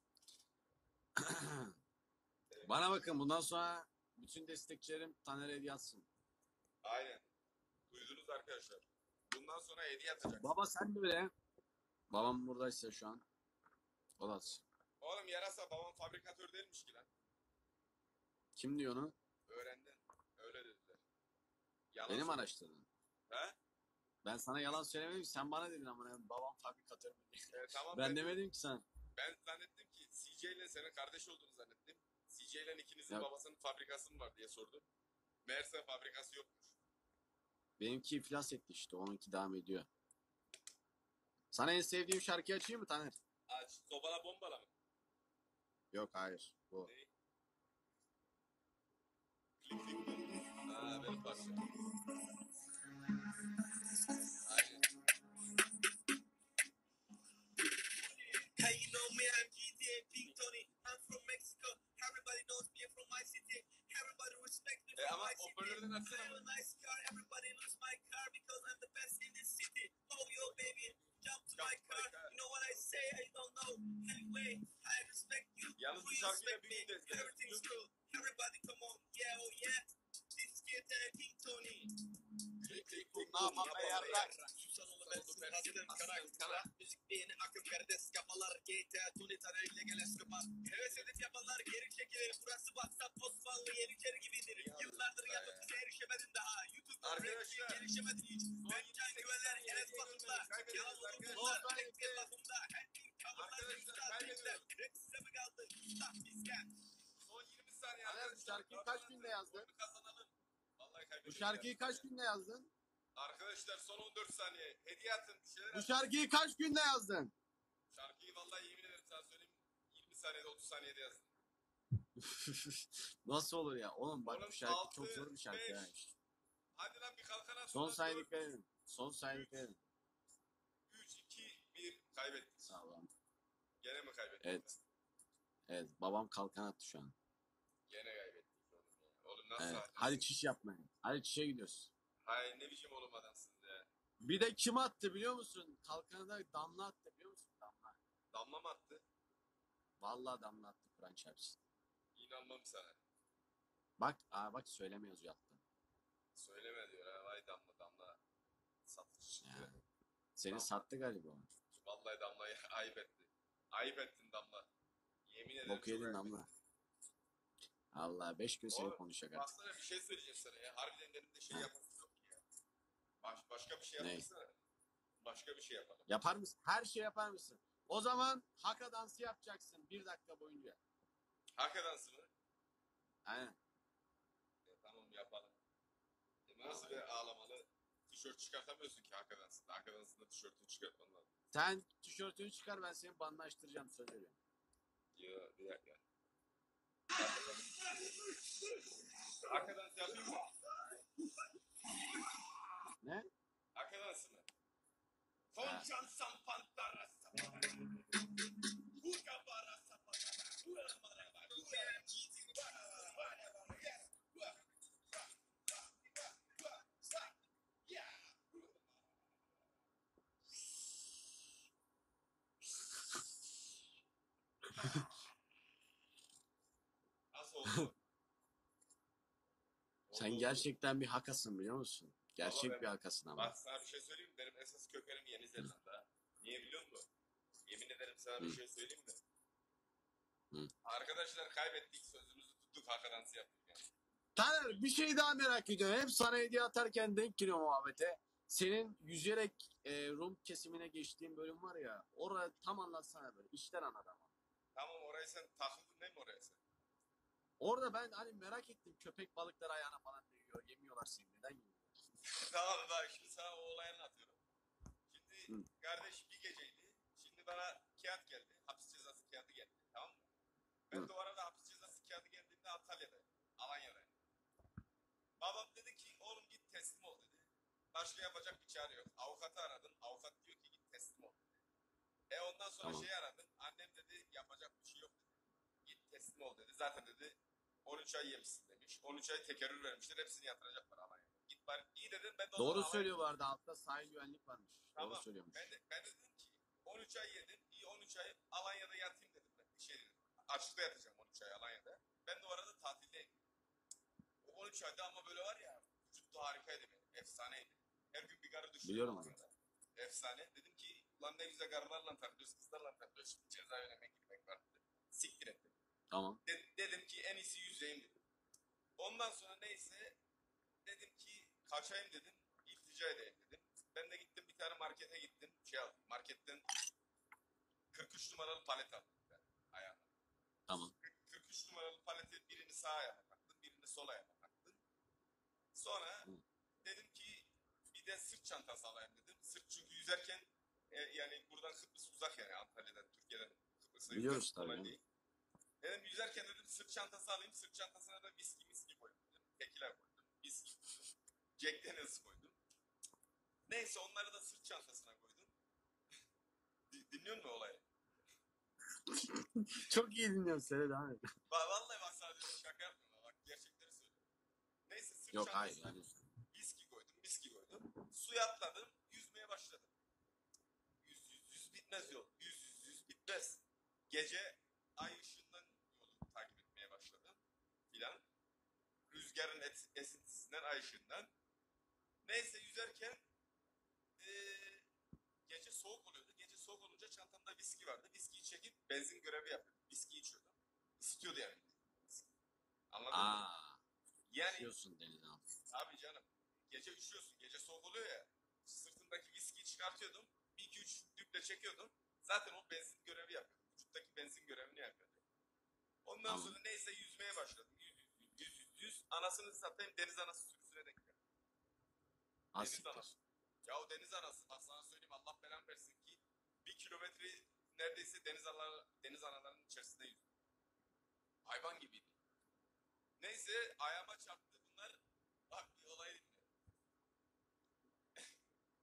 Bana bakın bundan sonra bütün destekçilerim Taner'e hediye atsın. Aynen. Duydunuz arkadaşlar. Bundan sonra hediye atacak. Baba sen de öyle. Babam buradaysa şu an. O da atsın. Oğlum yarasa babam fabrikatör değilmiş ki lan. Kim diyor onu? Öğrendin. Öyle dediler. Yalan Benim söyle- araştırdın. He? Ben sana yalan söylemedim ki sen bana dedin ama babam fabrikatör mü diye. E, tamam Ben ben, demedim ki sen. ben zannettim ki C J ile senin kardeş olduğunu zannettim. C J ile ikinizin Yok. babasının fabrikası mı var diye sordum. Meğerse fabrikası yokmuş. Benimki iflas etti işte. Onunki devam ediyor. Sana en sevdiğim şarkıyı açayım mı Taner? Aç. Sobala bombala mı? Yok hayır. Bu. Ne? Klik klik. Aa benim parça. Aynen. Hey, you know me, I'm G T A Pink Tony. I'm from Mexico. Everybody knows me from my city. Everybody respects me E from ama my city. hoparlörden I açsana. have a nice car. Everybody loves my car because I'm the best in this city. Oh, yo, baby, jump to my car. You know what I say? I don't know. Anyway, I respect you. Yalnız bu You şarkıyla respect bir me. gün ezber. Everything's cool. Everybody come on. Yeah, oh yeah. This is G T A Pink Tony. Klik klik Ne klik. yapalım be yarrak? Susan oğlu bensin kastım karakter. Müzik beyni akım kardeş kafalar. G T A Tony Taner ile gel Escobar. Heves edip yapanlar geri çekilir. Burası WhatsApp Osmanlı Yeniçeri gibidir. Yıllardır yapıp bize erişemedin daha. YouTube'da Arkadaşlar. rapçiye erişemedin hiç. Ben can güvenler Enes Batur'da. Yalan olur bunlar. Tek bir lafımda. Her bir tavırlar Arkadaşlar, üstad kaybediyoruz. bizden. Rap size mi kaldı? Üstad bizden. Son yirmi saniye Taner, bu arkadaşlar. şarkıyı kaç günde yazdın? Oyunu kazanalım. Vallahi Bu kaybediyoruz şarkıyı ya. kaç günde yazdın? Arkadaşlar son on dört saniye. Hediye atın. Bir şeyler Bu atın. şarkıyı kaç günde yazdın? Şarkıyı vallahi yemin ederim sana söyleyeyim. yirmi saniyede otuz saniyede yazdım. Nasıl olur ya? Oğlum bak Oğlum, bu şarkı altı, çok zor bir şarkı beş. ya. Hadi lan bir kalkan at. Son saydık verin. Son saydık verin. üç, iki, bir kaybettik. Sağ olun. Gene mi kaybettik? Evet. Evet, babam kalkan attı şu an. Gene kaybettik oğlum ya. Oğlum nasıl Evet, adamsın? hadi çiş yapmaya. Hadi çişe gidiyoruz. Hay ne biçim oğlum adamsınız ya. Bir de kim attı biliyor musun? Kalkanı da Damla attı biliyor musun? Damla. Damla mı attı? Vallahi Damla attı Kur'an çarpsın. İnanmam sana. Bak, aa bak söylemiyoruz yattı. Söyleme diyor ha. Vay damla damla. Satış çıktı. Ya. Seni Damla. sattı galiba. Vallahi damlayı ayıp etti. Ayıp ettin damla. Yemin ederim Bok çok yedin ayıp Damla. ettin. Allah beş gün seni Oğlum, konuşacak artık. Baksana bir şey söyleyeceğim sana ya. Harbiden benim de şey Ha. yapasım yok ki ya. Baş, başka bir şey Ne? yapmasana. Başka bir şey yapalım. Yapar mısın? Her şey yapar mısın? O zaman haka dansı yapacaksın bir dakika boyunca. Hak dansı mı? Aynen. E, tamam yapalım. E, nasıl bir ağlamalı? Tişört çıkartamıyorsun ki hak dansında. Hak dansında tişörtünü çıkartman lazım. Sen tişörtünü çıkar, ben seni banlaştıracağım, söz veriyorum. Yo bir dakika. Hak dansı yapayım mı? Ne? Hak dansı mı? Koncan sampantara sapara. Ukabara sapara. Uramara bara. Uramara Nasıl oldu? Sen Oldu, gerçekten bir hakasın biliyor musun? Gerçek Vallahi bir ben- hakasın oldu. ama. Bak sana bir şey söyleyeyim mi? Benim esas kökenim Yeni Zelanda. Niye biliyor musun? Yemin ederim sana bir Hı. şey söyleyeyim mi? Hı. Arkadaşlar kaybettik, sözümüzü tuttuk, haka dansı yaptık yani. Taner, bir şey daha merak ediyorum. Hep sana hediye atarken denk geliyor muhabbete. Senin yüzerek e, Rum kesimine geçtiğin bölüm var ya. Oraya tam anlatsana böyle. İçten anlat ama. Tamam orayı sen takıldın değil mi oraya sen? Orada ben hani merak ettim. Köpek balıkları ayağına falan değiyor. Yemiyorlar seni. Neden yemiyorlar? Tamam bak şimdi sana o olayı anlatıyorum. Şimdi Hı. kardeş bir geceydi. Şimdi bana kağıt geldi. Hapis cezası kağıdı geldi. Tamam mı? Ben Hı. de o arada hapis cezası kağıdı geldiğinde Antalya'dayım. Alanya'dayım. Babam dedi ki oğlum git teslim ol dedi. Başka yapacak bir çare yok. Avukatı aradın. Avukat diyor ki git teslim ol dedi. E ondan sonra Tamam. şeyi aradın. Annem dedi yapacak bir şey yok dedi. Git teslim ol dedi. Zaten dedi on üç ay yemişsin demiş. on üç ay tekerrür vermişler. Hepsini yatıracaklar Alanya'ya. Git bari. İyi dedim ben de o zaman Doğru Alanya'ya- söylüyor bu arada. Altta sahil güvenlik varmış. Tamam. Doğru söylüyormuş. Ben de, ben de dedim ki on üç ay yedim. İyi on üç ay Alanya'da yatayım dedim ben. Bir şey dedim. Açıkta yatacağım on üç ay Alanya'da. Ben de o arada tatildeyim. O on üç ayda ama böyle var ya vücut da harikaydı benim. Efsaneydi. Her gün bir garı düşürdüm. Biliyorum Alanya'da. Efsane. Dedim ki lan ne güzel garılarla takılıyoruz, kızlarla takılıyoruz. Şimdi cezaevine girmek var. Siktir ettim. Tamam. De- dedim ki en iyisi yüzeyim dedim. Ondan sonra neyse dedim ki kaçayım dedim. İltica edeyim dedim. Ben de gittim bir tane markete gittim. Şey aldım. Marketten kırk üç numaralı palet aldım. Ben ayağıma. Tamam. kırk üç numaralı paleti birini sağ ayağıma taktım. Birini sol ayağıma taktım. Sonra Hı. dedim ki bir de sırt çantası alayım dedim. Sırt çünkü yüzerken e, yani buradan Kıbrıs uzak yani Antalya'dan, Türkiye'den Kıbrıs'a Biliyoruz yüzmek tabii kolay canım. değil. Dedim yüzerken dedim sırt çantası alayım. Sırt çantasına da viski miski koydum. Dedim. Tekila koydum. Viski koydum. Jack Daniels koydum. Neyse onları da sırt çantasına koydum. Di- Dinliyor musun olayı? Çok iyi dinliyorum seni, devam et. Ba- Vallahi bak sadece şaka yapmıyorum. Bak gerçekleri söylüyorum. Neyse sırt Yok hayır çantasına yani. viski koydum. Viski koydum. Suya atladım. Yüzmeye başladım. Yüz yüz yüz bitmez yol. Yüz yüz yüz bitmez. Gece ay ışığından yolu takip etmeye başladım. Filan. Rüzgarın et, esintisinden, ay ışığından. Neyse yüzerken eee, gece soğuk oluyordu. Gece soğuk olunca çantamda viski vardı. Viskiyi çekip benzin görevi yapıyordum. Viski içiyordum. Isıtıyordu yani. Anladın mı? Aa, Yani üşüyorsun deniz altı. abi canım gece üşüyorsun. Gece soğuk oluyor ya. Sırtımdaki viskiyi çıkartıyordum. Bir iki üç düble çekiyordum. Zaten o benzin görevi yapıyordu. Vücuttaki benzin görevini yapıyordu. Ondan Tamam. sonra neyse yüzmeye başladım. Yüz yüz yüz yüz yüz yüz. Anasını satayım deniz anası sürüsüne denk geldim. Deniz Asiktir. anası. Ya o deniz anası bak sana söyleyeyim Allah belanı versin ki bir kilometre neredeyse deniz anaları, deniz analarının içerisinde yüzdüm. Hayvan gibiydi. Neyse ayağıma çarptı bunlar. Bak bir olay dinle.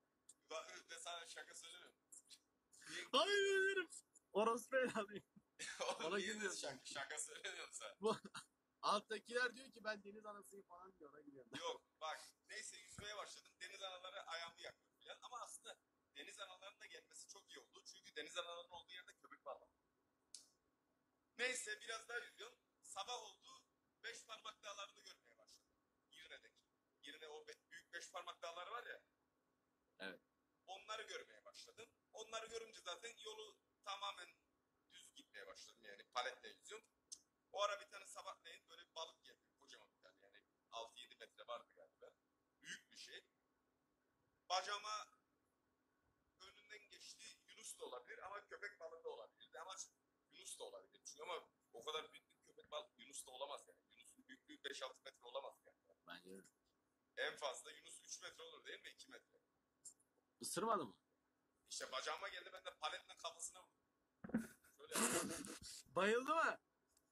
Bak ben sana şaka söylemiyorum. Hayır ölürüm. Orospu evladıyım. Oğlum Ona niye de gülüyorsun. şaka, şaka söylüyorsun Alttakiler diyor ki ben deniz anasıyım falan diyor. Ona gidiyorum. Yok bak neyse yüzmeye başladım. Deniz anaları ayağımı yakıyor falan. Ama aslında deniz analarının da gelmesi çok iyi oldu. Çünkü deniz analarının olduğu yerde köpek balığı var. Neyse biraz daha yüzüyorum. Sabah oldu. Beş parmak dağlarını görmeye başladım. Girne'deki. Girne o be- büyük beş parmak dağları var ya. Evet. Onları görmeye başladım. Onları görünce zaten yolu tamamen düz gitmeye başladım. Yani paletle yüzüyorum. O ara bir tane sabahleyin böyle bir balık geldi. Kocaman bir tane yani altı yedi metre vardı galiba. Büyük bir şey. Bacağıma önünden geçti. Yunus da olabilir ama köpek balığı da olabilir. Ama Yunus da olabilir. Çünkü ama o kadar büyük bir köpek balığı Yunus da olamaz yani. Yunus'un büyüklüğü beş altı metre olamaz yani. Bence de. En fazla Yunus üç metre olur değil mi? iki metre. Isırmadı mı? İşte bacağıma geldi ben de paletle kafasına vurdum. Şöyle yaptım. Bayıldı mı?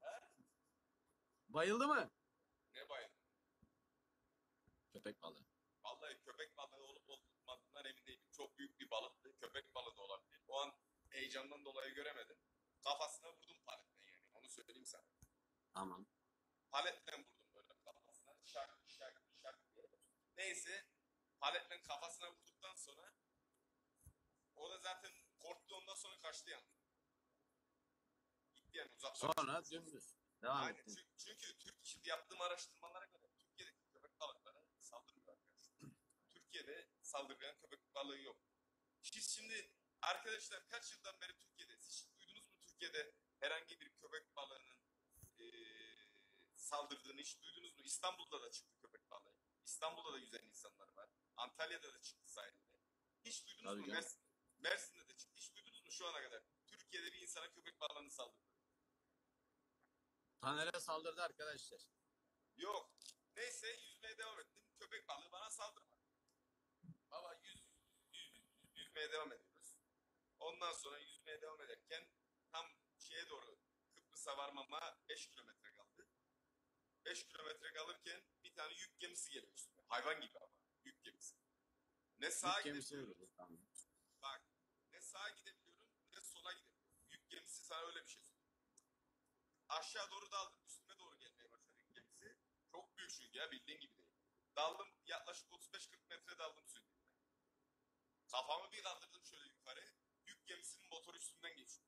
Bayıldı mı? Ne bayıldım. Köpek balığı. Vallahi köpek balığı olup olmadığından emin değilim. Çok büyük bir balıktı. Köpek balığı da olabilir. O an heyecandan dolayı göremedim. Kafasına vurdum paletten yani. Onu söyleyeyim sana. Tamam. Paletten vurdum böyle kafasına. Şak şak şak diye. Neyse. Paletle kafasına vurduktan sonra o da zaten korktu ondan sonra kaçtı yani. Gitti yani uzaklaştı. Sonra dümdüz. Devam Aynen. ettin. Çünkü, çünkü Türk, şimdi yaptığım araştırmalara göre Türkiye'deki köpek balıkları saldırmıyor arkadaşlar. Türkiye'de saldırgan köpek balığı yok. Siz şimdi arkadaşlar kaç yıldan beri Türkiye'de hiç duydunuz mu Türkiye'de herhangi bir köpek balığının eee, saldırdığını hiç duydunuz mu? İstanbul'da da çıktı köpek balığı. İstanbul'da da yüzen insanlar var. Antalya'da da çıktı sahilde. Hiç duydunuz Tabii mu? canım. Mersin, Mersin'de de çıktı. Hiç duydunuz mu şu ana kadar? Türkiye'de bir insana köpek balığını saldırdı. Taner'e saldırdı arkadaşlar. Yok. Neyse yüzmeye devam ettim. Köpek balığı bana saldırmadı. Baba yüz, yüz, yüzmeye devam ediyoruz. Ondan sonra yüzmeye devam ederken tam şeye doğru Kıbrıs'a varmama beş kilometre kaldı. beş kilometre kalırken bir tane yük gemisi geliyor üstüme. Hayvan gibi ama yük gemisi. Ne sağa Yük gemisi gidebiliyorum. öyle. Tamam. Bak ne sağa gidebiliyorum ne sola gidebiliyorum. Yük gemisi sana öyle bir şey söylüyor. Aşağı doğru daldım. Üstüme doğru gelmeye başladı yük gemisi. Çok büyük çünkü ya bildiğin gibi değil. Daldım yaklaşık otuz beş kırk metre daldım suyun dibine. Kafamı bir kaldırdım şöyle yukarı. Yük gemisinin motoru üstünden geçti.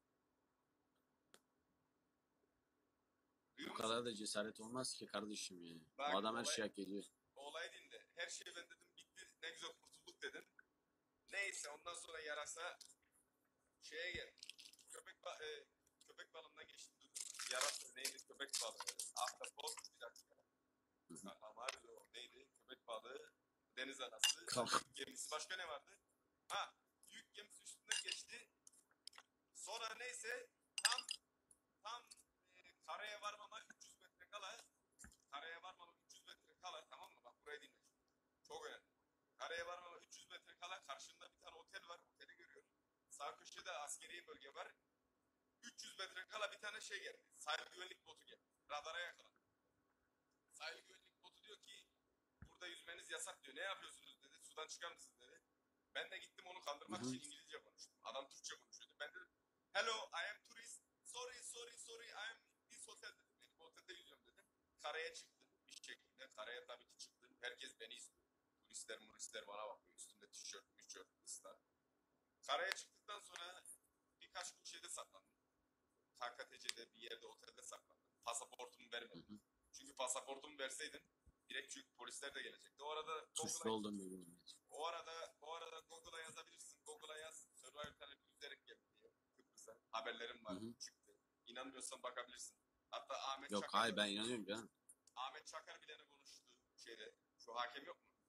Duyuyor Bu musun? kadar da cesaret olmaz ki kardeşim ya. Bak, Bu adam her olay- şeyi hak ediyor. Olay dinle. Her şey ben dedim bitti. Ne güzel kurtulduk dedim. Neyse ondan sonra yarasa şeye gel. Köpek ba e, köpek balığına geçti. Dur. Yarasa neydi? Köpek balığı. Ahtapot bir dakika. Kalamar o neydi? Köpek balığı. Deniz anası. Kal- Yük gemisi. Başka ne vardı? Ha. Yük gemisi üstünden geçti. Sonra neyse tam tam e, karaya varmama üç yüz metre kala karaya varmama üç yüz metre kala tamam mı? Bak burayı dinle. Çok önemli. Karaya varmama üç yüz metre kala karşında bir tane otel var. Oteli görüyorum. Sağ köşede askeri bölge var. üç yüz metre kala bir tane şey geldi. Sahil güvenlik botu geldi. Radara yakalandı. Sahil güvenlik botu diyor ki burada yüzmeniz yasak diyor. Ne yapıyorsunuz dedi. Sudan çıkar mısınız dedi. Ben de gittim onu kandırmak Hı hı. için İngilizce konuştum. Adam Türkçe konuşuyordu. Ben dedim hello I am tourist. Sorry sorry sorry I am in this hotel dedim. Benim bu otelde yüzüyorum dedim. Karaya çıktım bir şekilde. Karaya tabii ki çıktım. Herkes beni izliyor. Turistler muristler bana bakıyor. Üstümde tişört tişört ıslar. Karaya çıktıktan sonra birkaç gün şeyde saklandım. K K T C'de bir yerde otelde saklandım. Pasaportumu vermedim. Hı hı. Çünkü pasaportumu verseydim direkt çünkü polisler de gelecekti. O arada Suçlu Google'a olduğunu bilmiyorum. o arada o arada Google'a yazabilirsin. Google'a yaz. Survivor tarihi yüzerek geldi diye. Kıbrıs'a. Haberlerim var. Hı hı. Çıktı. İnanmıyorsan bakabilirsin. Hatta Ahmet Yok Çakar hayır ben inanıyorum canım. Ahmet Çakar bile ne konuştu şeyde. Şu hakem yok mu?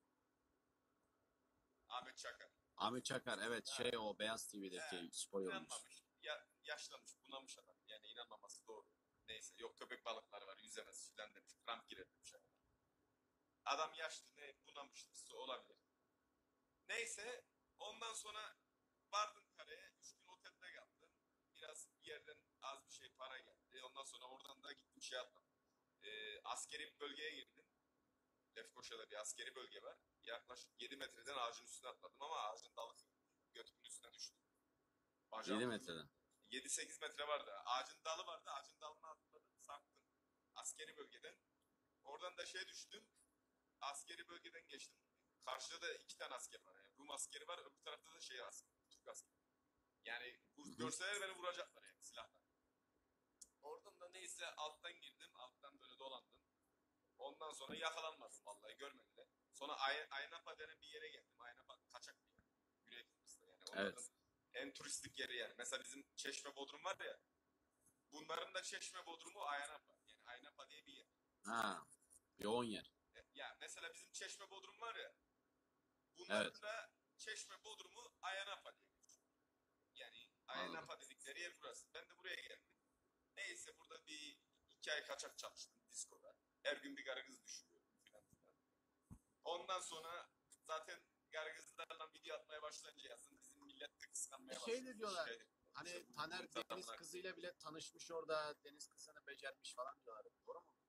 Ahmet Çakar. Ahmet Çakar evet şey o Beyaz T V'deki He, spor yorumcusu. İnanmamış. Ya, yaşlanmış, bunamış adam. Yani inanmaması doğru. Neyse yok köpek balıkları var yüzemez filan demiş. Kramp girer demiş. Yani. Adam yaşlı ne bunamıştır olabilir. Neyse ondan sonra vardım karaya. Üç gün otelde kaldım. Biraz bir yerden az bir şey para geldi. Ondan sonra oradan da gittim şey atladım. Ee, askeri bir bölgeye girdim. Lefkoşa'da bir askeri bölge var. Yaklaşık yedi metreden ağacın üstüne atladım ama ağacın dalı kırılmış. Götümün üstüne düştüm. Bacağım yedi kırıldı. metreden. yedi sekiz metre vardı. Ağacın dalı vardı. Ağacın dalına atladım. Sarktım. Askeri bölgeden. Oradan da şey düştüm. Askeri bölgeden geçtim. Karşıda da iki tane asker var. Yani Rum askeri var. Öbür tarafta da şey asker. Türk askeri. Yani bu görseler beni vuracaklar yani silahla. Oradan da neyse alttan girdim. Alttan böyle dolandım. Ondan sonra yakalanmadım vallahi görmediler. Sonra Ay Aynapa denen bir yere geldim. Aynapa kaçak bir yer. Güney Kıbrıs'ta yani. Onların Evet. en turistik yeri yani. Mesela bizim Çeşme Bodrum var ya. Bunların da Çeşme Bodrum'u Aynapa. Yani Aynapa diye bir yer. Ha. Yoğun yer. E, Ya mesela bizim Çeşme Bodrum var ya. Bunların Evet. da Çeşme Bodrum'u Aynapa diye geçiyor. Yani Aynapa dedikleri yer burası. Ben de buraya geldim. Neyse burada bir iki ay kaçak çalıştım diskoda. Her gün bir karı kız düşürüyorum filan filan. Ondan sonra zaten karı kızlarla video atmaya başlayınca yazın bizim millet de kıskanmaya başladı. Şey de diyorlar. Şikayet ediyor. Hani İşte bu Taner insanlar- deniz kızıyla bile tanışmış orada. Deniz kızını becermiş falan diyorlar. Doğru mu?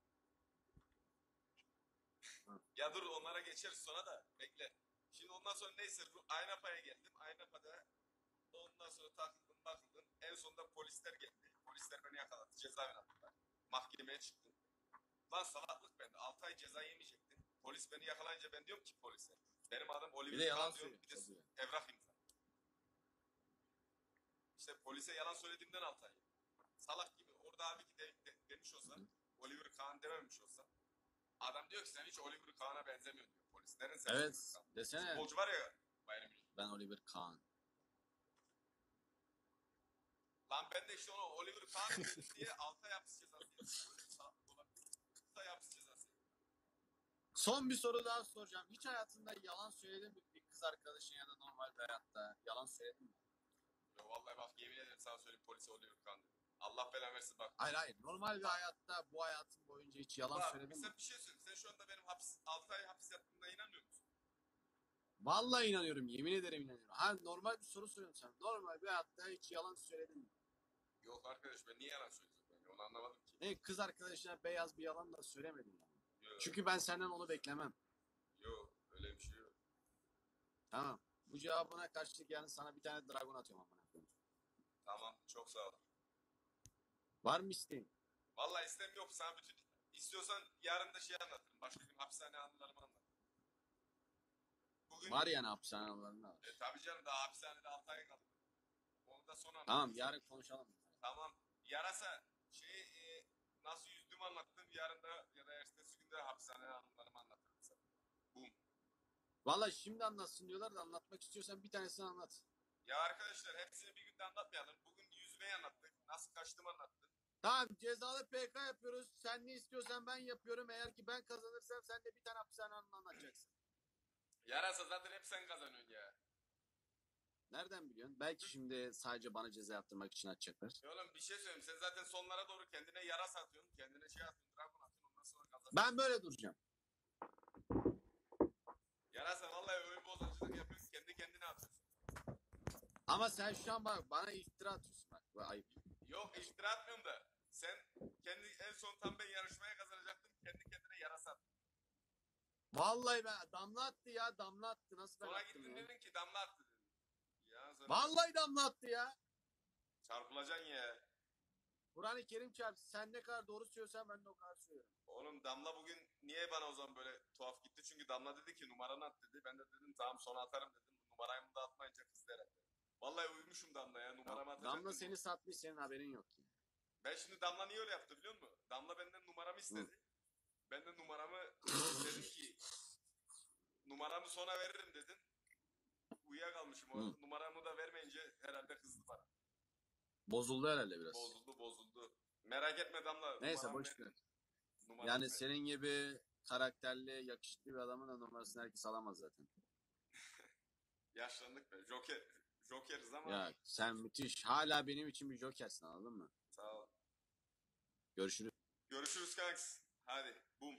Ya dur onlara geçeriz sonra da bekle. Şimdi ondan sonra neyse bu Aynapa'ya geldim. Aynapa'da ondan sonra takıldım bakıldım. En sonunda polisler geldi. Polisler beni yakaladı. Cezaevine attılar. Mahkemeye çıktım. Lan salaklık bende. altı ay ceza yemeyecektim. Polis beni yakalayınca ben diyorum ki polise. Benim adım Oliver Bir de yalan Kahn diyorum. Bir de söylüyor. evrak imza. İşte polise yalan söylediğimden altı ay. Salak gibi. Orada abi ki de, de- demiş olsam. Oliver Kahn dememiş olsam. Adam diyor ki sen hiç Oliver Kahn'a benzemiyorsun diyor polis. Nereden sen Evet. Oliver Kahn? Desene. Futbolcu var ya Bayern Münih. Ben Oliver Kahn. Lan ben de işte ona Oliver Kahn dedim diye altı ay hapis cezası yedim. Böyle salak olabilir. altı ay hapis cezası yedim. Son bir soru daha soracağım. Hiç hayatında yalan söyledin mi bir kız arkadaşın ya da normal bir hayatta? Yalan söyledin mi? Ya vallahi bak yemin ederim sana söyleyeyim polise Oliver Kahn dedim. Allah belanı versin bak. Hayır hayır. Normal bir hayatta bu hayatın boyunca hiç yalan Bak söyledin mi? sen bir şey söyle. Sen şu anda benim hapis, altı ay hapis yattığımda inanmıyor musun? Vallahi inanıyorum. Yemin ederim inanıyorum. Ha normal bir soru soruyorum sana. Normal bir hayatta hiç yalan söyledin mi? Yok arkadaş ben niye yalan söyleyeceğim ben onu anlamadım ki. Ne kız arkadaşına beyaz bir yalan da söylemedin yani. Yok, Çünkü ben senden onu beklemem. yok öyle bir şey yok. Tamam. Bu cevabına karşılık yani sana bir tane dragon atıyorum amına koyayım. Tamam çok sağ ol. Var mı isteğin? Vallahi istem yok sana bütün istiyorsan yarın da şey anlatırım. Başka gün hapishane anılarımı anlatırım. Bugün Var yani hapishane anılarında var. E, tabii canım daha hapishanede altı ay kaldım. Onu da sonra Tamam anlatırım. yarın konuşalım. Tamam. Yarasa şey e, nasıl yüzdüğümü anlattım. Yarın da ya da ertesi günde hapishane anılarımı anlatırım sana. Bum. Vallahi şimdi anlatsın diyorlar da anlatmak istiyorsan bir tanesini anlat. Ya arkadaşlar hepsini bir günde anlatmayalım. Bugün yüzmeyi anlattık. Nasıl kaçtığımı anlattım. Tamam cezalı P K yapıyoruz. Sen ne istiyorsan ben yapıyorum. Eğer ki ben kazanırsam sen de bir tane hapishane anını anlatacaksın. Yarasa zaten hep sen kazanıyorsun ya. Nereden biliyorsun? Belki şimdi sadece bana ceza yaptırmak için açacaklar. Ya oğlum bir şey söyleyeyim. Sen zaten sonlara doğru kendine yarasa atıyorsun. Kendine şey atıyorsun. Dragon atıyorsun. Ondan sonra kazanıyorsun. Ben böyle duracağım. Yarasa vallahi oyun bozacılık yapıyorsun. Kendi kendine atıyorsun. Ama sen şu an bak bana iftira atıyorsun bak. Bu ayıp. Yok iftira atmıyorum da. Sen kendi en son tam ben yarışmaya kazanacaktım. Kendi kendine yarasa attın. Vallahi ben damla attı ya damla attı. Nasıl ben Sonra attım gittin ya? dedin ki damla attı dedin. Ya sen Vallahi damla attı ya. çarpılacaksın ya. Kur'an-ı Kerim çarpsın. Sen ne kadar doğru söylüyorsan ben de o kadar söylüyorum. Oğlum Damla bugün niye bana o zaman böyle tuhaf gitti? Çünkü Damla dedi ki numaranı at dedi. Ben de dedim tamam sonra atarım dedim. Numaramı da atmayınca kızdı herhalde. Vallahi uyumuşum Damla ya numaramı atacaktım. Damla seni satmış senin haberin yok ki. Ben şimdi Damla niye öyle yaptı biliyor musun? Damla benden numaramı istedi. Ben de numaramı dedim ki numaramı sonra veririm dedim. Uyuyakalmışım o. Hı. Numaramı da vermeyince herhalde kızdı bana. Bozuldu herhalde biraz. Bozuldu bozuldu. Merak etme Damla. Neyse numaramı boş veririm. ver. Numaramı Yani ver. senin gibi karakterli, yakışıklı bir adamın da numarasını herkes alamaz zaten. Yaşlandık be. Joker. Jokeriz ama. Ya sen müthiş. Hala benim için bir jokersin anladın mı? Sağ ol. Görüşürüz. Görüşürüz kanks. Hadi. Bum.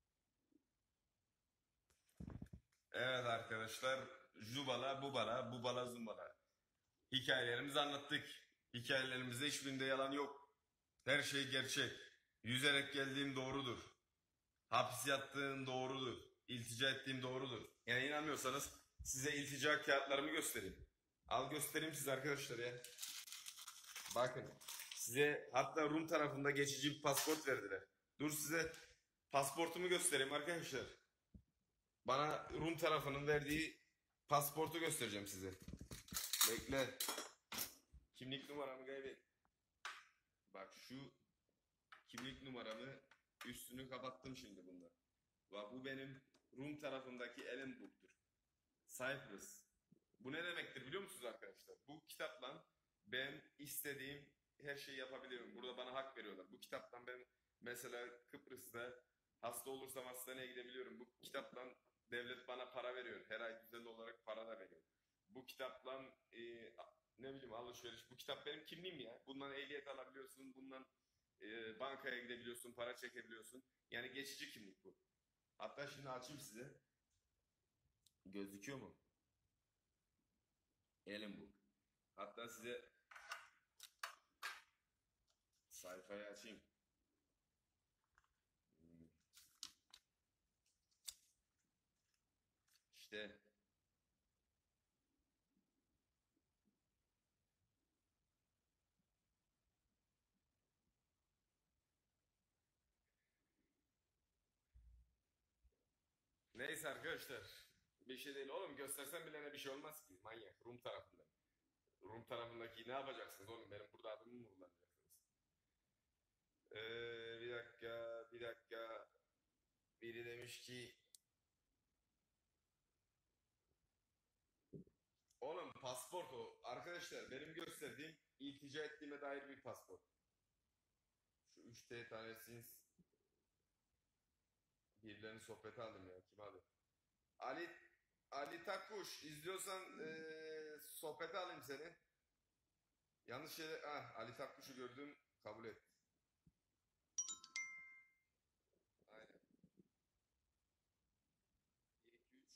Evet arkadaşlar. Jubala, bubala, bubala, zumbala. Hikayelerimizi anlattık. Hikayelerimizde hiçbirinde yalan yok. Her şey gerçek. Yüzerek geldiğim doğrudur. Hapis yattığım doğrudur. İltica ettiğim doğrudur. Yani inanmıyorsanız size iltica kağıtlarımı göstereyim. Al göstereyim size arkadaşlar ya. Bakın size hatta Rum tarafında geçici bir pasport verdiler. Dur size pasportumu göstereyim arkadaşlar. Bana Rum tarafının verdiği pasportu göstereceğim size. Bekle. Kimlik numaramı kaybet. Bak şu kimlik numaramı üstünü kapattım şimdi bunda. Bak bu benim Rum tarafındaki Ellenbook'tur. Cyprus. Bu ne demektir biliyor musunuz arkadaşlar? Bu kitapla ben istediğim her şeyi yapabiliyorum. Burada bana hak veriyorlar. Bu kitaptan ben mesela Kıbrıs'ta hasta olursam hastaneye gidebiliyorum. Bu kitaptan devlet bana para veriyor. Her ay düzenli olarak para da veriyor. Bu kitapla e, ne bileyim alışveriş. Bu kitap benim kimliğim ya. Bundan ehliyet alabiliyorsun. Bundan e, bankaya gidebiliyorsun. Para çekebiliyorsun. Yani geçici kimlik bu. Hatta şimdi açayım size. Gözüküyor mu? Ellenbook. Hatta size sayfayı açayım. Hmm. İşte neyse arkadaşlar. Bir şey değil oğlum göstersem bile ne bir şey olmaz ki. Manyak. Rum tarafında. Rum tarafındaki ne yapacaksınız oğlum? Benim burada adımı mı kullanacaksınız? Ee, bir dakika, bir dakika. Biri demiş ki oğlum pasport o. Arkadaşlar benim gösterdiğim iltica ettiğime dair bir pasport. Şu üç T tanesini birilerini sohbete aldım ya. Kim aldı? Ali Ali Takuş izliyorsan eee sohbete alayım seni. Yanlış şey ah Ali Takkuş'u gördüm kabul et. Aynen. bir iki üç.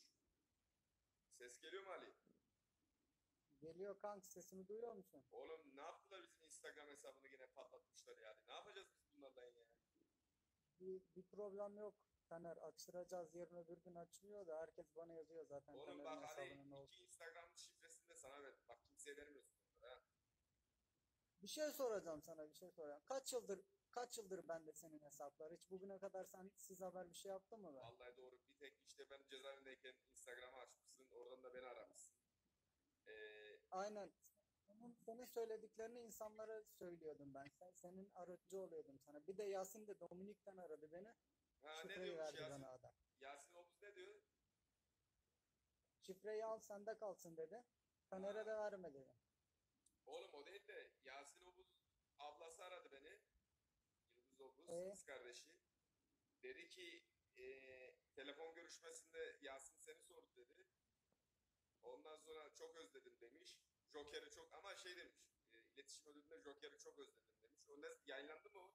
Ses geliyor mu Ali? Geliyor kanka, sesimi duyuyor musun? Oğlum ne yaptılar bizim Instagram hesabını yine patlatmışlar yani. Ne yapacağız biz bunlardan ya? Bir, bir problem yok. Taner, açtıracağız, yarın öbür gün açılıyor da herkes bana yazıyor zaten Oğlum Taner'in bak Ali hesabının ne olduğunu. iki Instagram şifresini de sana ver. Bak kimseye vermiyorsun bunları ha. Bir şey soracağım sana, bir şey soracağım. Kaç yıldır kaç yıldır bende senin hesaplar? Hiç bugüne kadar sen siz haber bir şey yaptın mı ben? Vallahi doğru. Bir tek işte ben cezaevindeyken Instagram'ı açmışsın. Oradan da beni aramışsın. Ee, Aynen. Senin, senin söylediklerini insanlara söylüyordum ben. Sen, senin aracı oluyordum sana. Bir de Yasin de Dominik'ten aradı beni. ha ne Şifreyi diyormuş verdi Yasin? bana adam. Yasin Obuz ne diyor? Şifreyi al, sende kalsın dedi. Taner'e de verme dedi. Oğlum o değil de Yasin Obuz ablası aradı beni. Yıldız Obuz, Ee? kız kardeşi. Dedi ki eee, telefon görüşmesinde Yasin seni sordu dedi. Ondan sonra çok özledim demiş. Joker'i çok ama şey demiş. E, iletişim ödülünde Joker'i çok özledim demiş. O ne, yayınlandı mı o?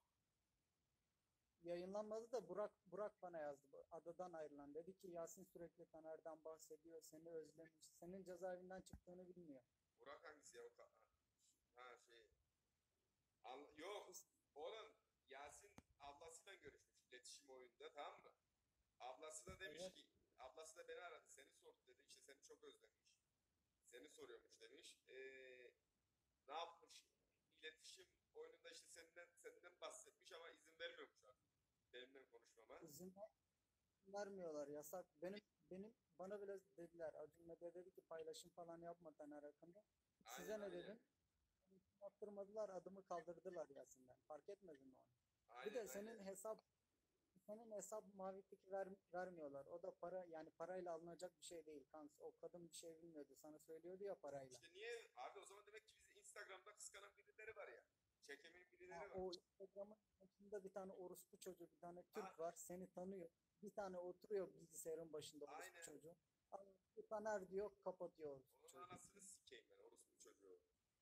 Yayınlanmadı da Burak Burak bana yazdı. Bu adadan ayrılan. Dedi ki Yasin sürekli Taner'den bahsediyor. Seni özlemiş. Senin cezaevinden çıktığını bilmiyor. Burak hangisi ya? O ka- ha şey. Al- yok. Oğlum Yasin ablasıyla görüşmüş iletişim oyununda tamam mı? Ablası da demiş Evet. ki ablası da beni aradı seni sordu dedi işte seni çok özlemiş. Seni soruyormuş demiş. Ee, ne yapmış? İletişim oyununda işte senden senden bahsetmiş ama izin vermiyormuş artık. Benimle konuşmama. İzin ver- vermiyorlar. Yasak. Benim benim bana bile dediler. Acun Medya dedi ki paylaşım falan yapma Taner hakkında. Size Aynen, ne aynen. dedim? Yaptırmadılar. Adımı kaldırdılar Yasin'den. Fark etmedin mi onu? Aynen, Bir de senin aynen. hesap senin hesap mavi tiki ver, vermiyorlar. O da para, yani parayla alınacak bir şey değil kanka. O kadın bir şey bilmiyordu. Sana söylüyordu ya parayla. İşte niye? Abi o zaman demek ki bizi Instagram'da kıskanan birileri var ya. Çekemeyen birileri Ha, var. o Instagram'ın başında bir tane orospu çocuğu, bir tane Türk Ha. var. Seni tanıyor. Bir tane oturuyor bilgisayarın başında orospu Aynen. çocuğu. Ama bu Taner diyor, kapatıyor orospu Onun çocuğu. anasını sikeyim ben orospu çocuğu.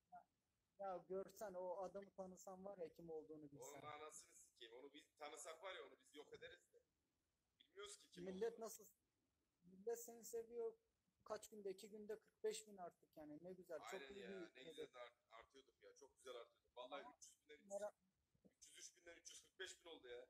Ya görsen o adamı tanısan var ya kim olduğunu bilsen. Onun anasını sikeyim. Onu biz tanısak var ya onu biz yok ederiz de. Bilmiyoruz ki kim Millet olduğunu. nasıl millet seni seviyor. Kaç günde, iki günde kırk beş bin artık yani. Ne güzel. Çok Aynen iyi ya. bir Ne hedef. güzel de art- artıyorduk ya. Çok güzel artıyorduk. Vallahi üç yüz binden Merak, üç yüz üç binden üç yüz kırk beş bin oldu ya.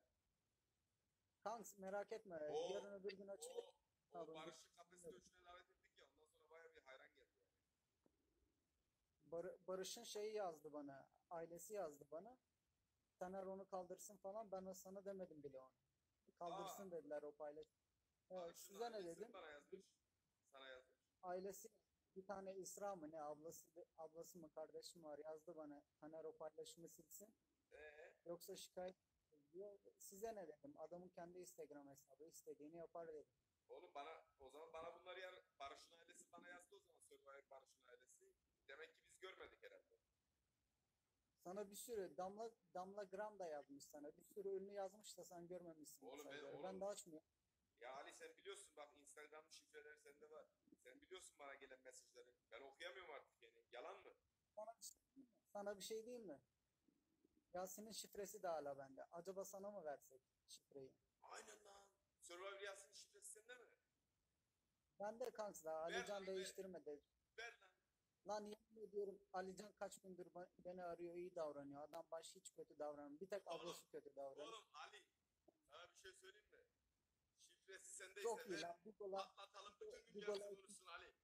kanks merak etme. O, Yarın öbür gün açılır. o, o Tamam, Barış'ı bir- kafesine üçüne davet ettik ya. Ondan sonra baya bir hayran geldi yani. Bar- Barış'ın şeyi yazdı bana. Ailesi yazdı bana. Taner onu kaldırsın falan. Ben o sana demedim bile onu. Kaldırsın Aa. dediler o paylaş. Evet, Barış'ın size ne ailesi dedim? bana yazmış. Sana yazmış. Ailesi bir tane İsra mı ne ablası ablası mı kardeşi mi var yazdı bana. Taner o paylaşımı silsin. Ee, Yoksa şikayet diyor. Size ne dedim? Adamın kendi Instagram hesabı istediğini yapar dedim. oğlum bana o zaman bana bunları yar Barış'ın ailesi bana yazdı o zaman Survivor Barış'ın ailesi. Demek ki biz görmedik herhalde. Sana bir sürü Damla Damla Gram da yazmış sana. Bir sürü ünlü yazmış da sen görmemişsin Oğlum ben- mesajları. Ben oğlum. de açmıyorum. Ya Ali sen biliyorsun bak Instagram şifreleri sende var. Sen biliyorsun bana gelen mesajları. Ben okuyamıyorum artık yani. Yalan mı? Sana bir şey diyeyim mi? Sana bir şey diyeyim mi? Yasin'in şifresi de hala bende. Acaba sana mı versek şifreyi? Aynen lan. Survivor Yasin'in şifresi sende mi? Ben de kanks da Ver Alican lan, ver. değiştirmedi. Ver lan. Lan yemin ediyorum Alican kaç gündür ba- beni arıyor iyi davranıyor. Adam baş hiç kötü davranmıyor. Bir tek ablası Oğlum, kötü davranıyor. Oğlum Ali sana bir şey söyleyeyim mi? Şifresi sendeyse Çok iyi ver. lan. Bir dolar. Patlatalım bütün gün Bir Yasin dolar. vurursun Ali.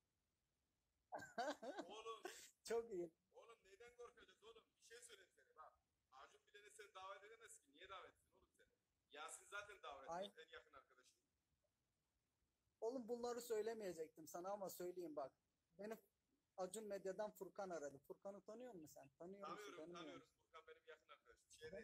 Oğlum. Çok iyi. Oğlum neyden korkacağız oğlum? Bir şey söyleyeyim sana bak. Acun Bilen'e seni davet edemez ki. Niye davet etsin oğlum seni? Yasin zaten davet Aynen. etmez. En yakın arkadaşım. Oğlum bunları söylemeyecektim sana ama söyleyeyim bak. Beni Acun Medya'dan Furkan aradı. Furkan'ı tanıyor musun sen? Tanıyor musun? Tanıyorum Tanımıyor tanıyorum. musun? Furkan benim yakın arkadaşım. Şeyde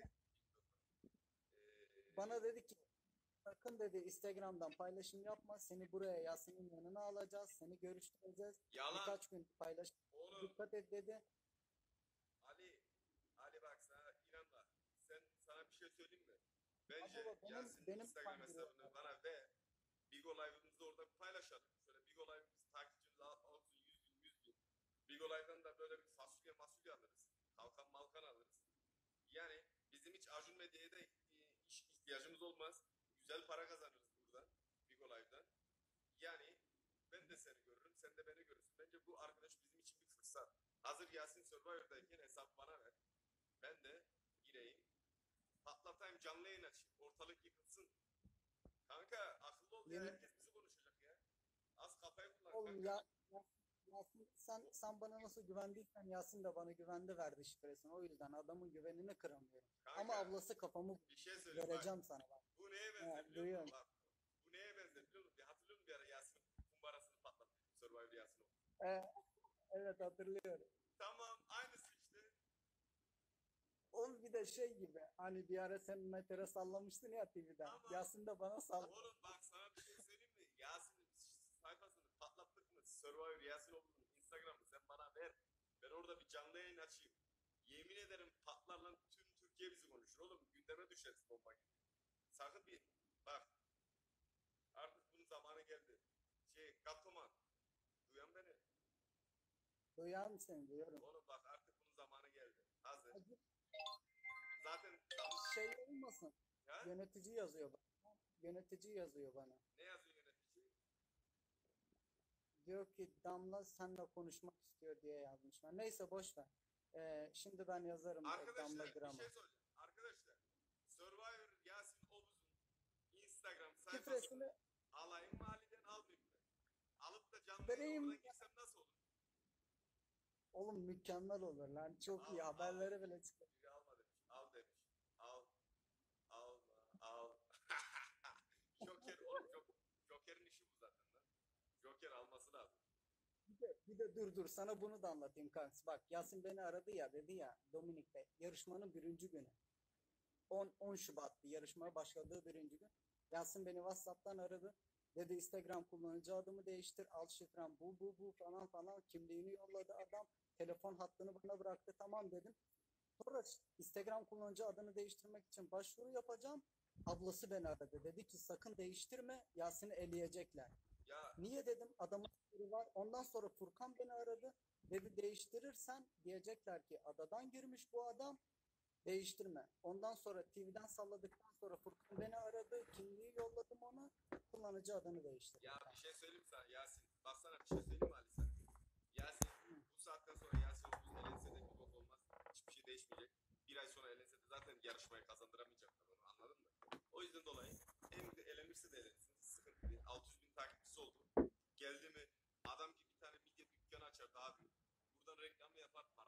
Eee, Bana dedi ki sakın dedi Instagram'dan paylaşım yapma. Seni buraya Yasin'in yanına alacağız. Seni görüştüreceğiz. yalan. Birkaç gün paylaş. Oğlum Dikkat et dedi. Ali Ali bak sana inan bak. Sen sana bir şey söyleyeyim mi? Ama Bence baba, benim- Yasin'in benim Instagram kandırıyor. hesabını bana ver. Big Live'ımızı orada bir paylaşalım. Şöyle Big Live'ımız takipçimiz al- olsun yüz bin yüz bin. Big Live'dan da böyle bir fasulye masulye alırız. Kalkan malkan alırız. Yani bizim hiç Acun Medya'ya da e, iş ihtiyacımız olmaz. Güzel para kazanırız buradan. Big Live'dan. Yani ben de seni görürüm, sen de beni görürsün. Bence bu arkadaş bizim için bir fırsat. Hazır Yasin Survivor'dayken hesap bana ver. Ben de gireyim. Patlatayım, canlı yayın açayım. Ortalık yıkılsın. Kanka akıllı ol ya. Yemin- Herkes bizi konuşacak ya. Az kafayı kullan Oğlum kanka. ya, ya Yasin, sen sen bana nasıl güvendiysen Yasin de bana güvendi verdi şifresini. O yüzden adamın güvenini kıramıyorum. Kanka, Ama ablası kafamı bir şey söyleyeyim bak. vereceğim sana bak. Bu neye benzer Ha, biliyor duyuyorum. musun? Bak. Bu neye benzer biliyor musun? Bir hatırlıyor musun bir ara Yasin kumbarasını patlatmıştı. Survivor Yasin o. Ee, evet hatırlıyorum. Tamam aynısı işte. Oğlum bir de şey gibi hani bir ara sen Meteor'a sallamıştın ya T V'den. Tamam. Yasin de bana salladı. Oğlum bak sana bir şey söyleyeyim mi? Yasin'in sayfasını patlattık mı? Survivor Yasin olduğunu Instagram'ı sen bana ver. Ben orada bir canlı yayın açayım. Yemin ederim patlar lan tüm Türkiye bizi konuşur oğlum. Gündeme düşeriz bomba gibi. Sakın bir bak. Artık bunun zamanı geldi. Şey Gatoman. Duyan beni. Duyar mısın seni duyuyorum. Oğlum bak artık bunun zamanı geldi. Hazır. Hadi. Zaten Şey olmasın. ha? Yönetici yazıyor bana. Yönetici yazıyor bana. Ne yazıyor yönetici? Diyor ki Damla seninle konuşmak istiyor diye yazmışlar. Neyse boş ver. Ee, şimdi ben yazarım Damla Arkadaşlar bir Gram'a. şey soracağım. Arkadaşlar Survivor Yasin Obuz'un Instagram sayfasını Şifresini alayım mı Ali'den almayayım mı? Alıp da canlı Vereyim. yayına oradan girsem nasıl olur? oğlum mükemmel olur lan. Çok iyi Al, al. haberlere bile çıkıyor. Biri alma demiş. Al demiş. Al. Alma. Al. Joker oğlum Jok Joker'in işi bu zaten lan. Joker alması lazım. Bir de, bir de dur dur sana bunu da anlatayım kanks. Bak Yasin beni aradı ya dedi ya Dominik'te yarışmanın birinci günü. on, on Şubat'tı yarışmaya başladığı birinci gün. Yasin beni WhatsApp'tan aradı. Dedi Instagram kullanıcı adımı değiştir. Al şifrem bu bu bu falan falan. Kimliğini yolladı adam. Telefon hattını bana bıraktı. Tamam dedim. Sonra Instagram kullanıcı adını değiştirmek için başvuru yapacağım. Ablası beni aradı. Dedi ki sakın değiştirme. Yasin'i eleyecekler. Ya Niye dedim adamın biri var. Ondan sonra Furkan beni aradı. Dedi değiştirirsen diyecekler ki adadan girmiş bu adam. Değiştirme. Ondan sonra T V'den salladıktan sonra Furkan beni aradı. Kimliği yolladım ona. Kullanıcı adını değiştirdi. ya bir şey söyleyeyim mi sana Yasin. Baksana bir şey söyleyeyim mi Ali sana? Yasin bu saatten sonra Yasin Obuz elense de bir bok olmaz. Hiçbir şey değişmeyecek. Bir ay sonra elense de zaten yarışmayı kazandıramayacaklar onu anladın mı? O yüzden dolayı en de elenirse de elensin. Sıkıntı değil. altı yüz bin takipçisi oldu. Geldi mi adam gibi bir tane midye dükkanı açardı abi. Buradan reklamı yapar.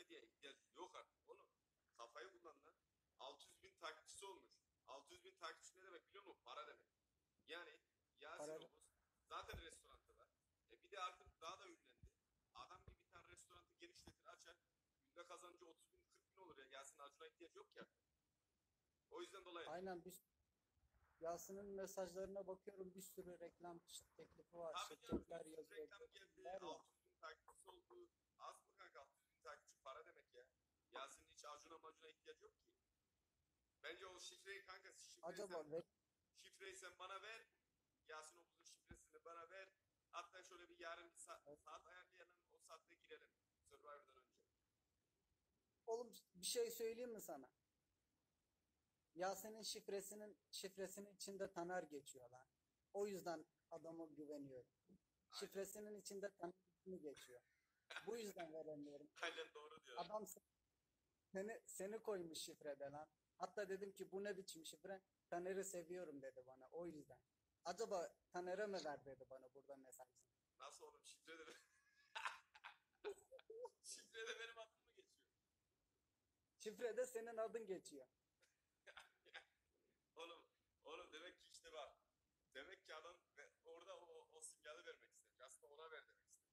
medyaya ihtiyacı yok artık oğlum. Kafayı kullan lan. altı yüz bin takipçisi olmuş. altı yüz bin takipçi ne demek biliyor musun? Para demek. Yani Yasin Para- Obuz zaten restoranda var. E bir de artık daha da ünlendi. Adam gibi bir tane restoranı genişletir açar. Günde kazancı otuz bin kırk bin olur ya. Yasin Acun'a ihtiyaç yok ki artık. O yüzden dolayı. Aynen bir Yasin'in mesajlarına bakıyorum, bir sürü reklam teklifi var. Tabii canım, Şirketler bir sürü yazıyor. reklam geldi. Var ya. altı yüz bin takipçisi oldu. Az mı kanka altı yüz bin takipçi para demek ya. Yasin'in hiç Acun'a macuna ihtiyacı yok ki. Bence o şifreyi kanka şifreyi Acaba sen, ve şifreyi sen bana ver. Yasin Obuz'un şifresini bana ver. Hatta şöyle bir yarın bir sa- Evet. saat ayarlayalım. O saatte girelim. Survivor'dan önce. oğlum bir şey söyleyeyim mi sana? Yasin'in şifresinin şifresinin içinde Taner geçiyor lan. O yüzden adama güveniyorum. Şifresinin içinde Taner ismi geçiyor. Bu yüzden veremiyorum. Aynen doğru diyor. Adam seni seni koymuş şifrede lan. Hatta dedim ki bu ne biçim şifre? Taner'i seviyorum dedi bana. O yüzden. Acaba Taner'e mi ver dedi bana burada mesajını. Nasıl oğlum şifre de şifre de benim adım mı geçiyor? Şifrede senin adın geçiyor. Oğlum, oğlum demek ki işte bak. Demek ki adam ve- orada o, o sinyali vermek istemiş. Aslında ona ver demek istemiş.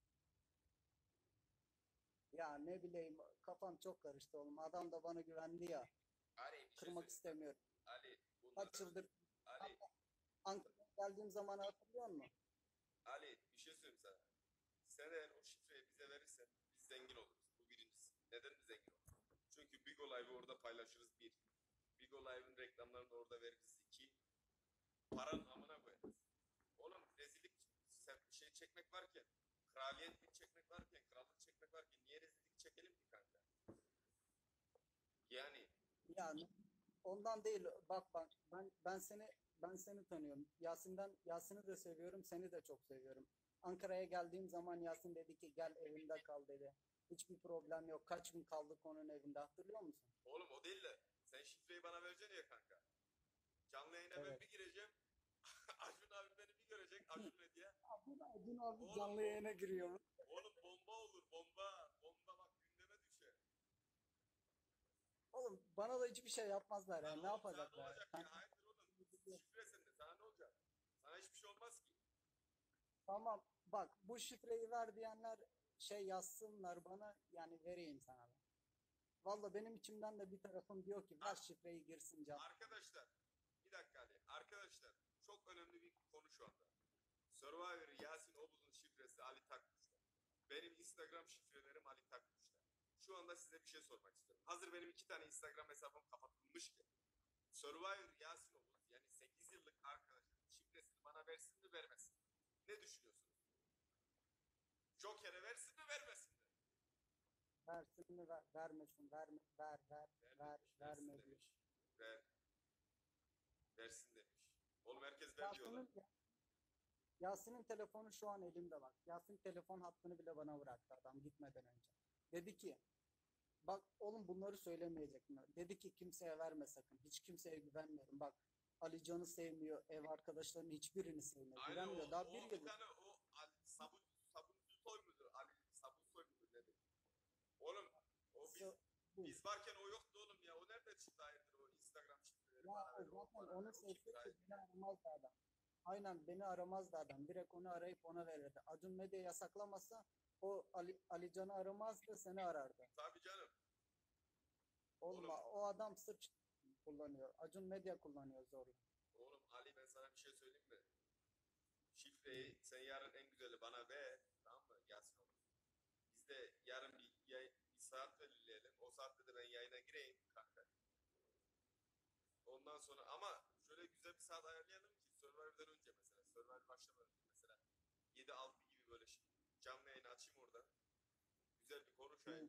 Ya ne bileyim, kafam çok karıştı oğlum. Adam da bana güvendi ya. Ali bir şey Kırmak söyleyeyim. istemiyorum. Ali bunları, Kaç yıldır Ali, Ankara'ya geldiğim zaman hatırlıyor musun? Ali bir şey söyleyeyim sana. Sen eğer o şifreyi bize verirsen biz zengin oluruz. Bu birincisi. Neden mi zengin oluruz? Çünkü Bigo Live'ı orada paylaşırız bir. Bigo Live'ın reklamlarını orada veririz iki. Paranın amına koyarız. Oğlum rezillik sen şey çekmek varken, kraliyetlik çekmek varken, krallık çekmek varken niye rezillik çekelim ki kanka? Yani Yani ondan değil. Bak bak ben ben seni ben seni tanıyorum. Yasin'den Yasin'i de seviyorum, seni de çok seviyorum. Ankara'ya geldiğim zaman Yasin dedi ki gel evimde kal dedi. Hiçbir problem yok. Kaç gün kaldık onun evinde, hatırlıyor musun? oğlum o değil de sen şifreyi bana vereceksin ya kanka. Canlı yayına ben Evet. bir gireceğim. Acun abi beni bir görecek. Acun ne diye? Abi Acun abi Oğlum, canlı yayına giriyor. Oğlum bomba olur bomba. Bomba bak gündeme düşer. Oğlum bana da hiçbir şey yapmazlar ya. Lan Ne oğlum, sana ne yapacaklar? olacak Ben- ya? Hayırdır oğlum? Şifre sende. Sana ne olacak? Sana hiçbir şey olmaz ki. Tamam bak, bu şifreyi ver diyenler şey yazsınlar bana, yani vereyim sana ben. Valla benim içimden de bir tarafım diyor ki ver şifreyi girsin can. Arkadaşlar bir dakika Ali. Arkadaşlar çok önemli bir konu şu anda. Survivor Yasin Obuz'un şifresi Ali Takmuş'ta. Benim Instagram şifrelerim Ali Takmuş'ta. Şu anda size bir şey sormak istiyorum. Hazır benim iki tane Instagram hesabım kapatılmışken Survivor Yasin Obuz yani sekiz yıllık arkadaşım şifresini bana versin mi vermesin mi? Ne düşünüyorsunuz? Joker'e versin mi vermesin mi? Versin mi ver, vermesin, verme, ver, ver, ver, Vermemiş, versin verme diyor. demiş. Ver. Versin demiş. Oğlum herkes ver diyorlar. Yasin'in, Yasin'in telefonu şu an elimde bak. Yasin telefon hattını bile bana bıraktı adam gitmeden önce. Dedi ki bak oğlum bunları söylemeyecek mi? Dedi ki kimseye verme sakın. Hiç kimseye güvenmiyorum. Bak Ali Can'ı sevmiyor. Ev arkadaşlarının hiçbirini sevmiyor. Aynen Güvenmiyor. o, Daha o bir bir yıl. tane o Ali, sabun, sabuncu soy mudur? Ali sabun soy mudur nedir? Oğlum o biz, So- bu. biz varken o yoktu oğlum ya. O nerede çıktı hayırdır o Instagram şifreleri Ya bana o ver, o zaten bana ver, onu o kimdir sevseydi hayır. beni aramazdı adam. Aynen beni aramazdı adam. Direkt onu arayıp ona verirdi. Acun Medya yasaklamazsa o Ali, Ali Can'ı aramazdı, seni arardı. Tabii canım. Oğlum, Oğlum. o adam sırf kullanıyor. Acun Medya kullanıyor zorla. Oğlum Ali ben sana bir şey söyleyeyim mi? Şifreyi sen yarın en güzeli bana ver. Tamam mı? Yasin olur. Biz de yarın bir, yay, bir saat belirleyelim. O saatte de ben yayına gireyim kanka. Ondan sonra ama şöyle güzel bir saat ayarlayalım ki Survivor'dan önce mesela. Survivor başlamadan önce mesela. yedi altı gibi böyle şey, canlı yayını açayım orada. Güzel bir konuşayım.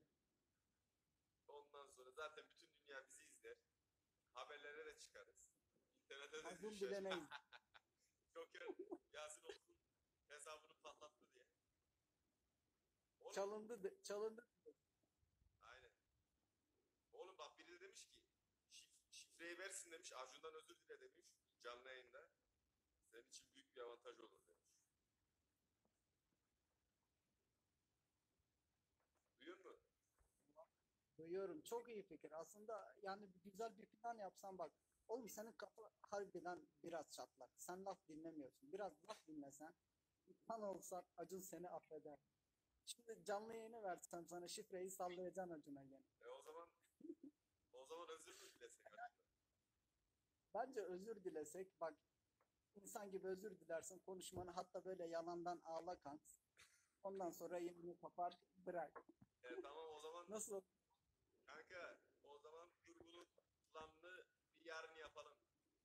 Ondan sonra zaten bütün dünya bizi izler. Haberlere de çıkarız. İnternete de Acun düşer. bilemeyiz. Joker Yasin olsun hesabını patlattı diye. Oğlum, Çalındı, de- çalındı. aynen. Oğlum bak biri de demiş ki şif- şifreyi versin demiş. Acun'dan özür dile demiş. Canlı yayında. Senin için büyük bir avantaj olur demiş. Duyuyor musun? Duyuyorum. Çok iyi fikir. Aslında yani bir güzel bir plan yapsan bak. Oğlum senin kafa harbiden biraz çatlak. Sen laf dinlemiyorsun. Biraz laf dinlesen, insan olsan Acun seni affeder. Şimdi canlı yayını versem sana şifreyi sallayacaksın Acun'a gene. E o zaman o zaman özür mü dilesek acaba? Bence özür dilesek bak insan gibi özür dilersin konuşmanı hatta böyle yalandan ağla kanka. Ondan sonra yayını kapar bırak. E tamam o zaman Nasıl? kanka o zaman Durgun'un planını bir yarın yapalım.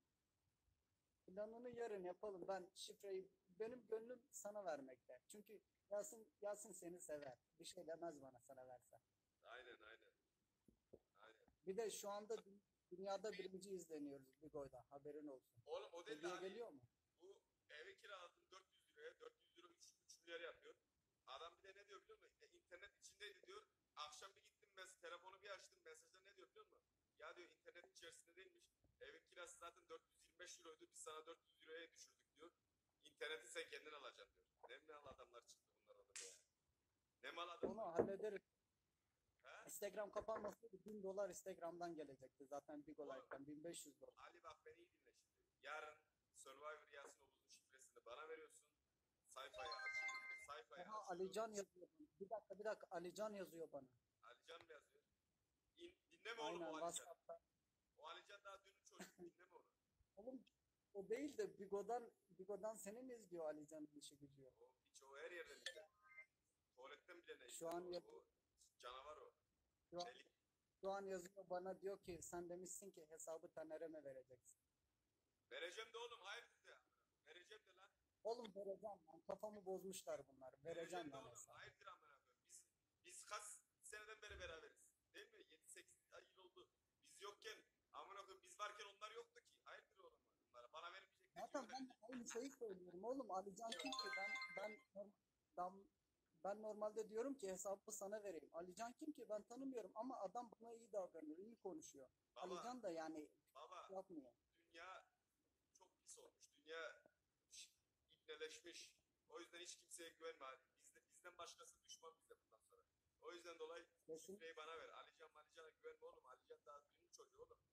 Planını yarın yapalım. Ben şifreyi benim gönlüm sana vermekte. Çünkü Yasin Yasin seni sever. Bir şey demez bana sana verse. Aynen aynen. Aynen. Bir de şu anda dü- dünyada birinci izleniyoruz Bigo'da. Haberin olsun. Oğlum o değil de Hediye abi geliyor mu? bu evi kiraladım dört yüz liraya. dört yüz lira üç milyar yapıyor. Adam bir de ne diyor biliyor musun? E, internet içindeydi diyor. Akşam bir gittim mes telefonu bir açtım. Mesajda ne diyor biliyor musun? Ya diyor internet içerisinde değilmiş. Evin kirası zaten dört yüz yirmi beş euroydu. Biz sana dört yüz liraya düşürdük diyor. İnterneti sen kendin alacaksın diyor. Ne mal adamlar çıktı bunlar orada ya. Ne mal Onu adamlar. hallederiz. He? Instagram kapanmasaydı bin dolar Instagram'dan gelecekti. Zaten Bigo Oğlum. Life'den bin beş yüz dolar. Ali bak beni iyi dinle şimdi. Yarın Survivor Yasin Oğuz'un şifresini bana veriyorsun. Sayfayı aç. Sayfayı Aha açıyorum. Alican yazıyor bana. Bir dakika bir dakika Alican yazıyor bana. Alican mı yazıyor? İn, dinleme oğlum Aynen o Alican. WhatsApp'ta. O Alican daha dünün çocuk. Dinleme onu. Oğlum o değil de Bigo'dan Bigo'dan seni mi izliyor Alican'ın işi gücü? O hiç o her yerden izler. Tuvaletten bile ne Şu an izler. yap- O, o canavar o. Şu an, Çelik. şu an yazıyor bana diyor ki sen demişsin ki hesabı Taner'e mi vereceksin? Vereceğim de oğlum hayırdır ya. Vereceğim de lan. Oğlum vereceğim lan. Kafamı bozmuşlar bunlar. Vereceğim de lan oğlum. hesabı. Hayırdır amına koyayım. Biz, biz kaç seneden beri beraberiz. Değil mi? yedi sekiz yıl oldu. Biz yokken amına koyayım biz varken onlar yoktu ki. Hayırdır oğlum bunlara. Bana vermeyecek de Zaten kim ben de verecek? aynı şeyi söylüyorum oğlum. Alican kim ki? Ben ben norm- ben, ben normalde diyorum ki hesabı sana vereyim. Alican kim ki? Ben tanımıyorum ama adam bana iyi davranıyor, iyi konuşuyor. Baba, Alican da yani baba yapmıyor. dünya çok pis olmuş. Dünya ş- ibneleşmiş. O yüzden hiç kimseye güvenme. Bizde, bizden başkası düşman bize bundan sonra. O yüzden dolayı Kesin. şifreyi bana ver. Alican Alican'a güvenme oğlum. Alican daha dünün çocuğu oğlum.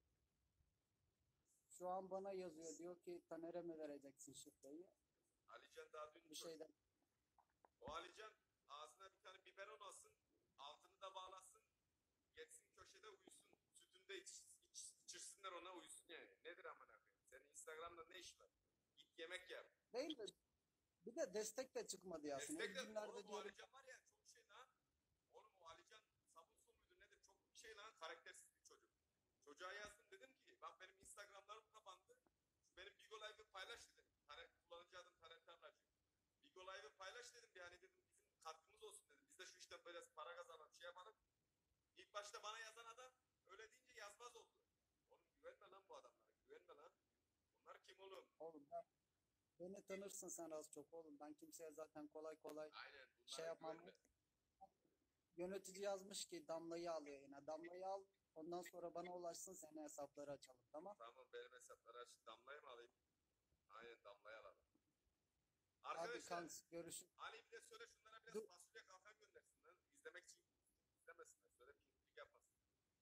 Şu an bana yazıyor. Diyor ki Taner'e mi vereceksin şifreyi? Alican daha dünün Bir çocuğu. şeyden. O Alican ağzına bir tane biberon alsın. Altını da bağlasın. Geçsin köşede uyusun. Sütünü de iç, iç, içirsinler ona uyusun yani. Nedir amına koyayım? Senin Instagram'da ne iş var? Git yemek yap. Değil de bir de destek de çıkmadı Yasin. Destek de İlk günlerde oğlum o diyorum. Alican var ya çok şey lan. Oğlum o Alican sabun su muydu nedir? Çok bir şey lan karaktersiz bir çocuk. Çocuğa yazdım dedim ki bak benim Instagram'larım kapandı. Şu benim Bigo Live'ı paylaş dedim. Taner, kullanıcı adım Taner Tarlacı. Bigo Live'ı paylaş dedim yani dedim bizim katkımız olsun dedim. Biz de şu işten böyle para kazanalım şey yapalım. İlk başta bana yazan adam öyle deyince yazmaz oldu. Oğlum güvenme lan bu adamlara güvenme lan. Bunlar kim oğlum? Oğlum ben, beni tanırsın sen az çok oğlum. Ben kimseye zaten kolay kolay Aynen bunlara şey yapmam. güvenme. Yönetici yazmış ki Damla'yı al yayına. Damla'yı al. Ondan sonra bana ulaşsın seni hesapları açalım. Tamam. Tamam benim hesapları aç. Damla'yı mı alayım? Aynen Damla'yı alalım. Hadi Arkadaşlar kanks görüşürüz. Ali bir de söyle şunlara biraz Dur. fasulye kalkan göndersin lan. İzlemek için izlemesinler. Söyle bir iyilik yapmasın.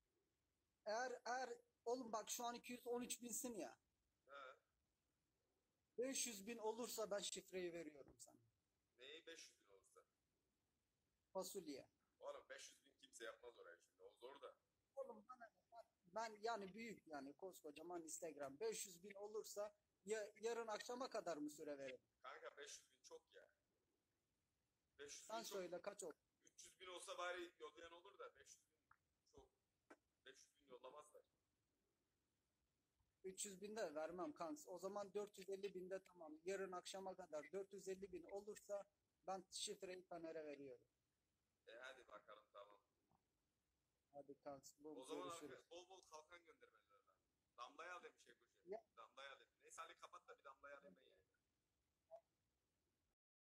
Eğer eğer oğlum bak şu an iki yüz on üç binsin ya. He. beş yüz bin olursa ben şifreyi veriyorum sana. Neyi beş yüz bin olursa? Fasulye. Oğlum beş yüz bin kimse yapmaz oraya şimdi. O zor da. Oğlum bana ben, ben yani büyük yani koskocaman Instagram. beş yüz bin olursa ya, yarın akşama kadar mı süre verelim? Kanka beş yüz bin çok ya. beş yüz Sen bin çok. söyle kaç oldu? üç yüz bin olsa bari yollayan olur da beş yüz bin çok. beş yüz bin yollamazlar. üç yüz bin de vermem kanks. O zaman dört yüz elli binde tamam. Yarın akşama kadar dört yüz elli bin olursa ben şifreyi Taner'e veriyorum. E hadi bakalım tamam. Hadi kanks bu O zaman görüşürüz. arkadaş bol bol kalkan göndermeliler lan. Damlaya alayım şey bu şey. Ya. Damlaya alayım. Neyse Ali kapat da bir damla.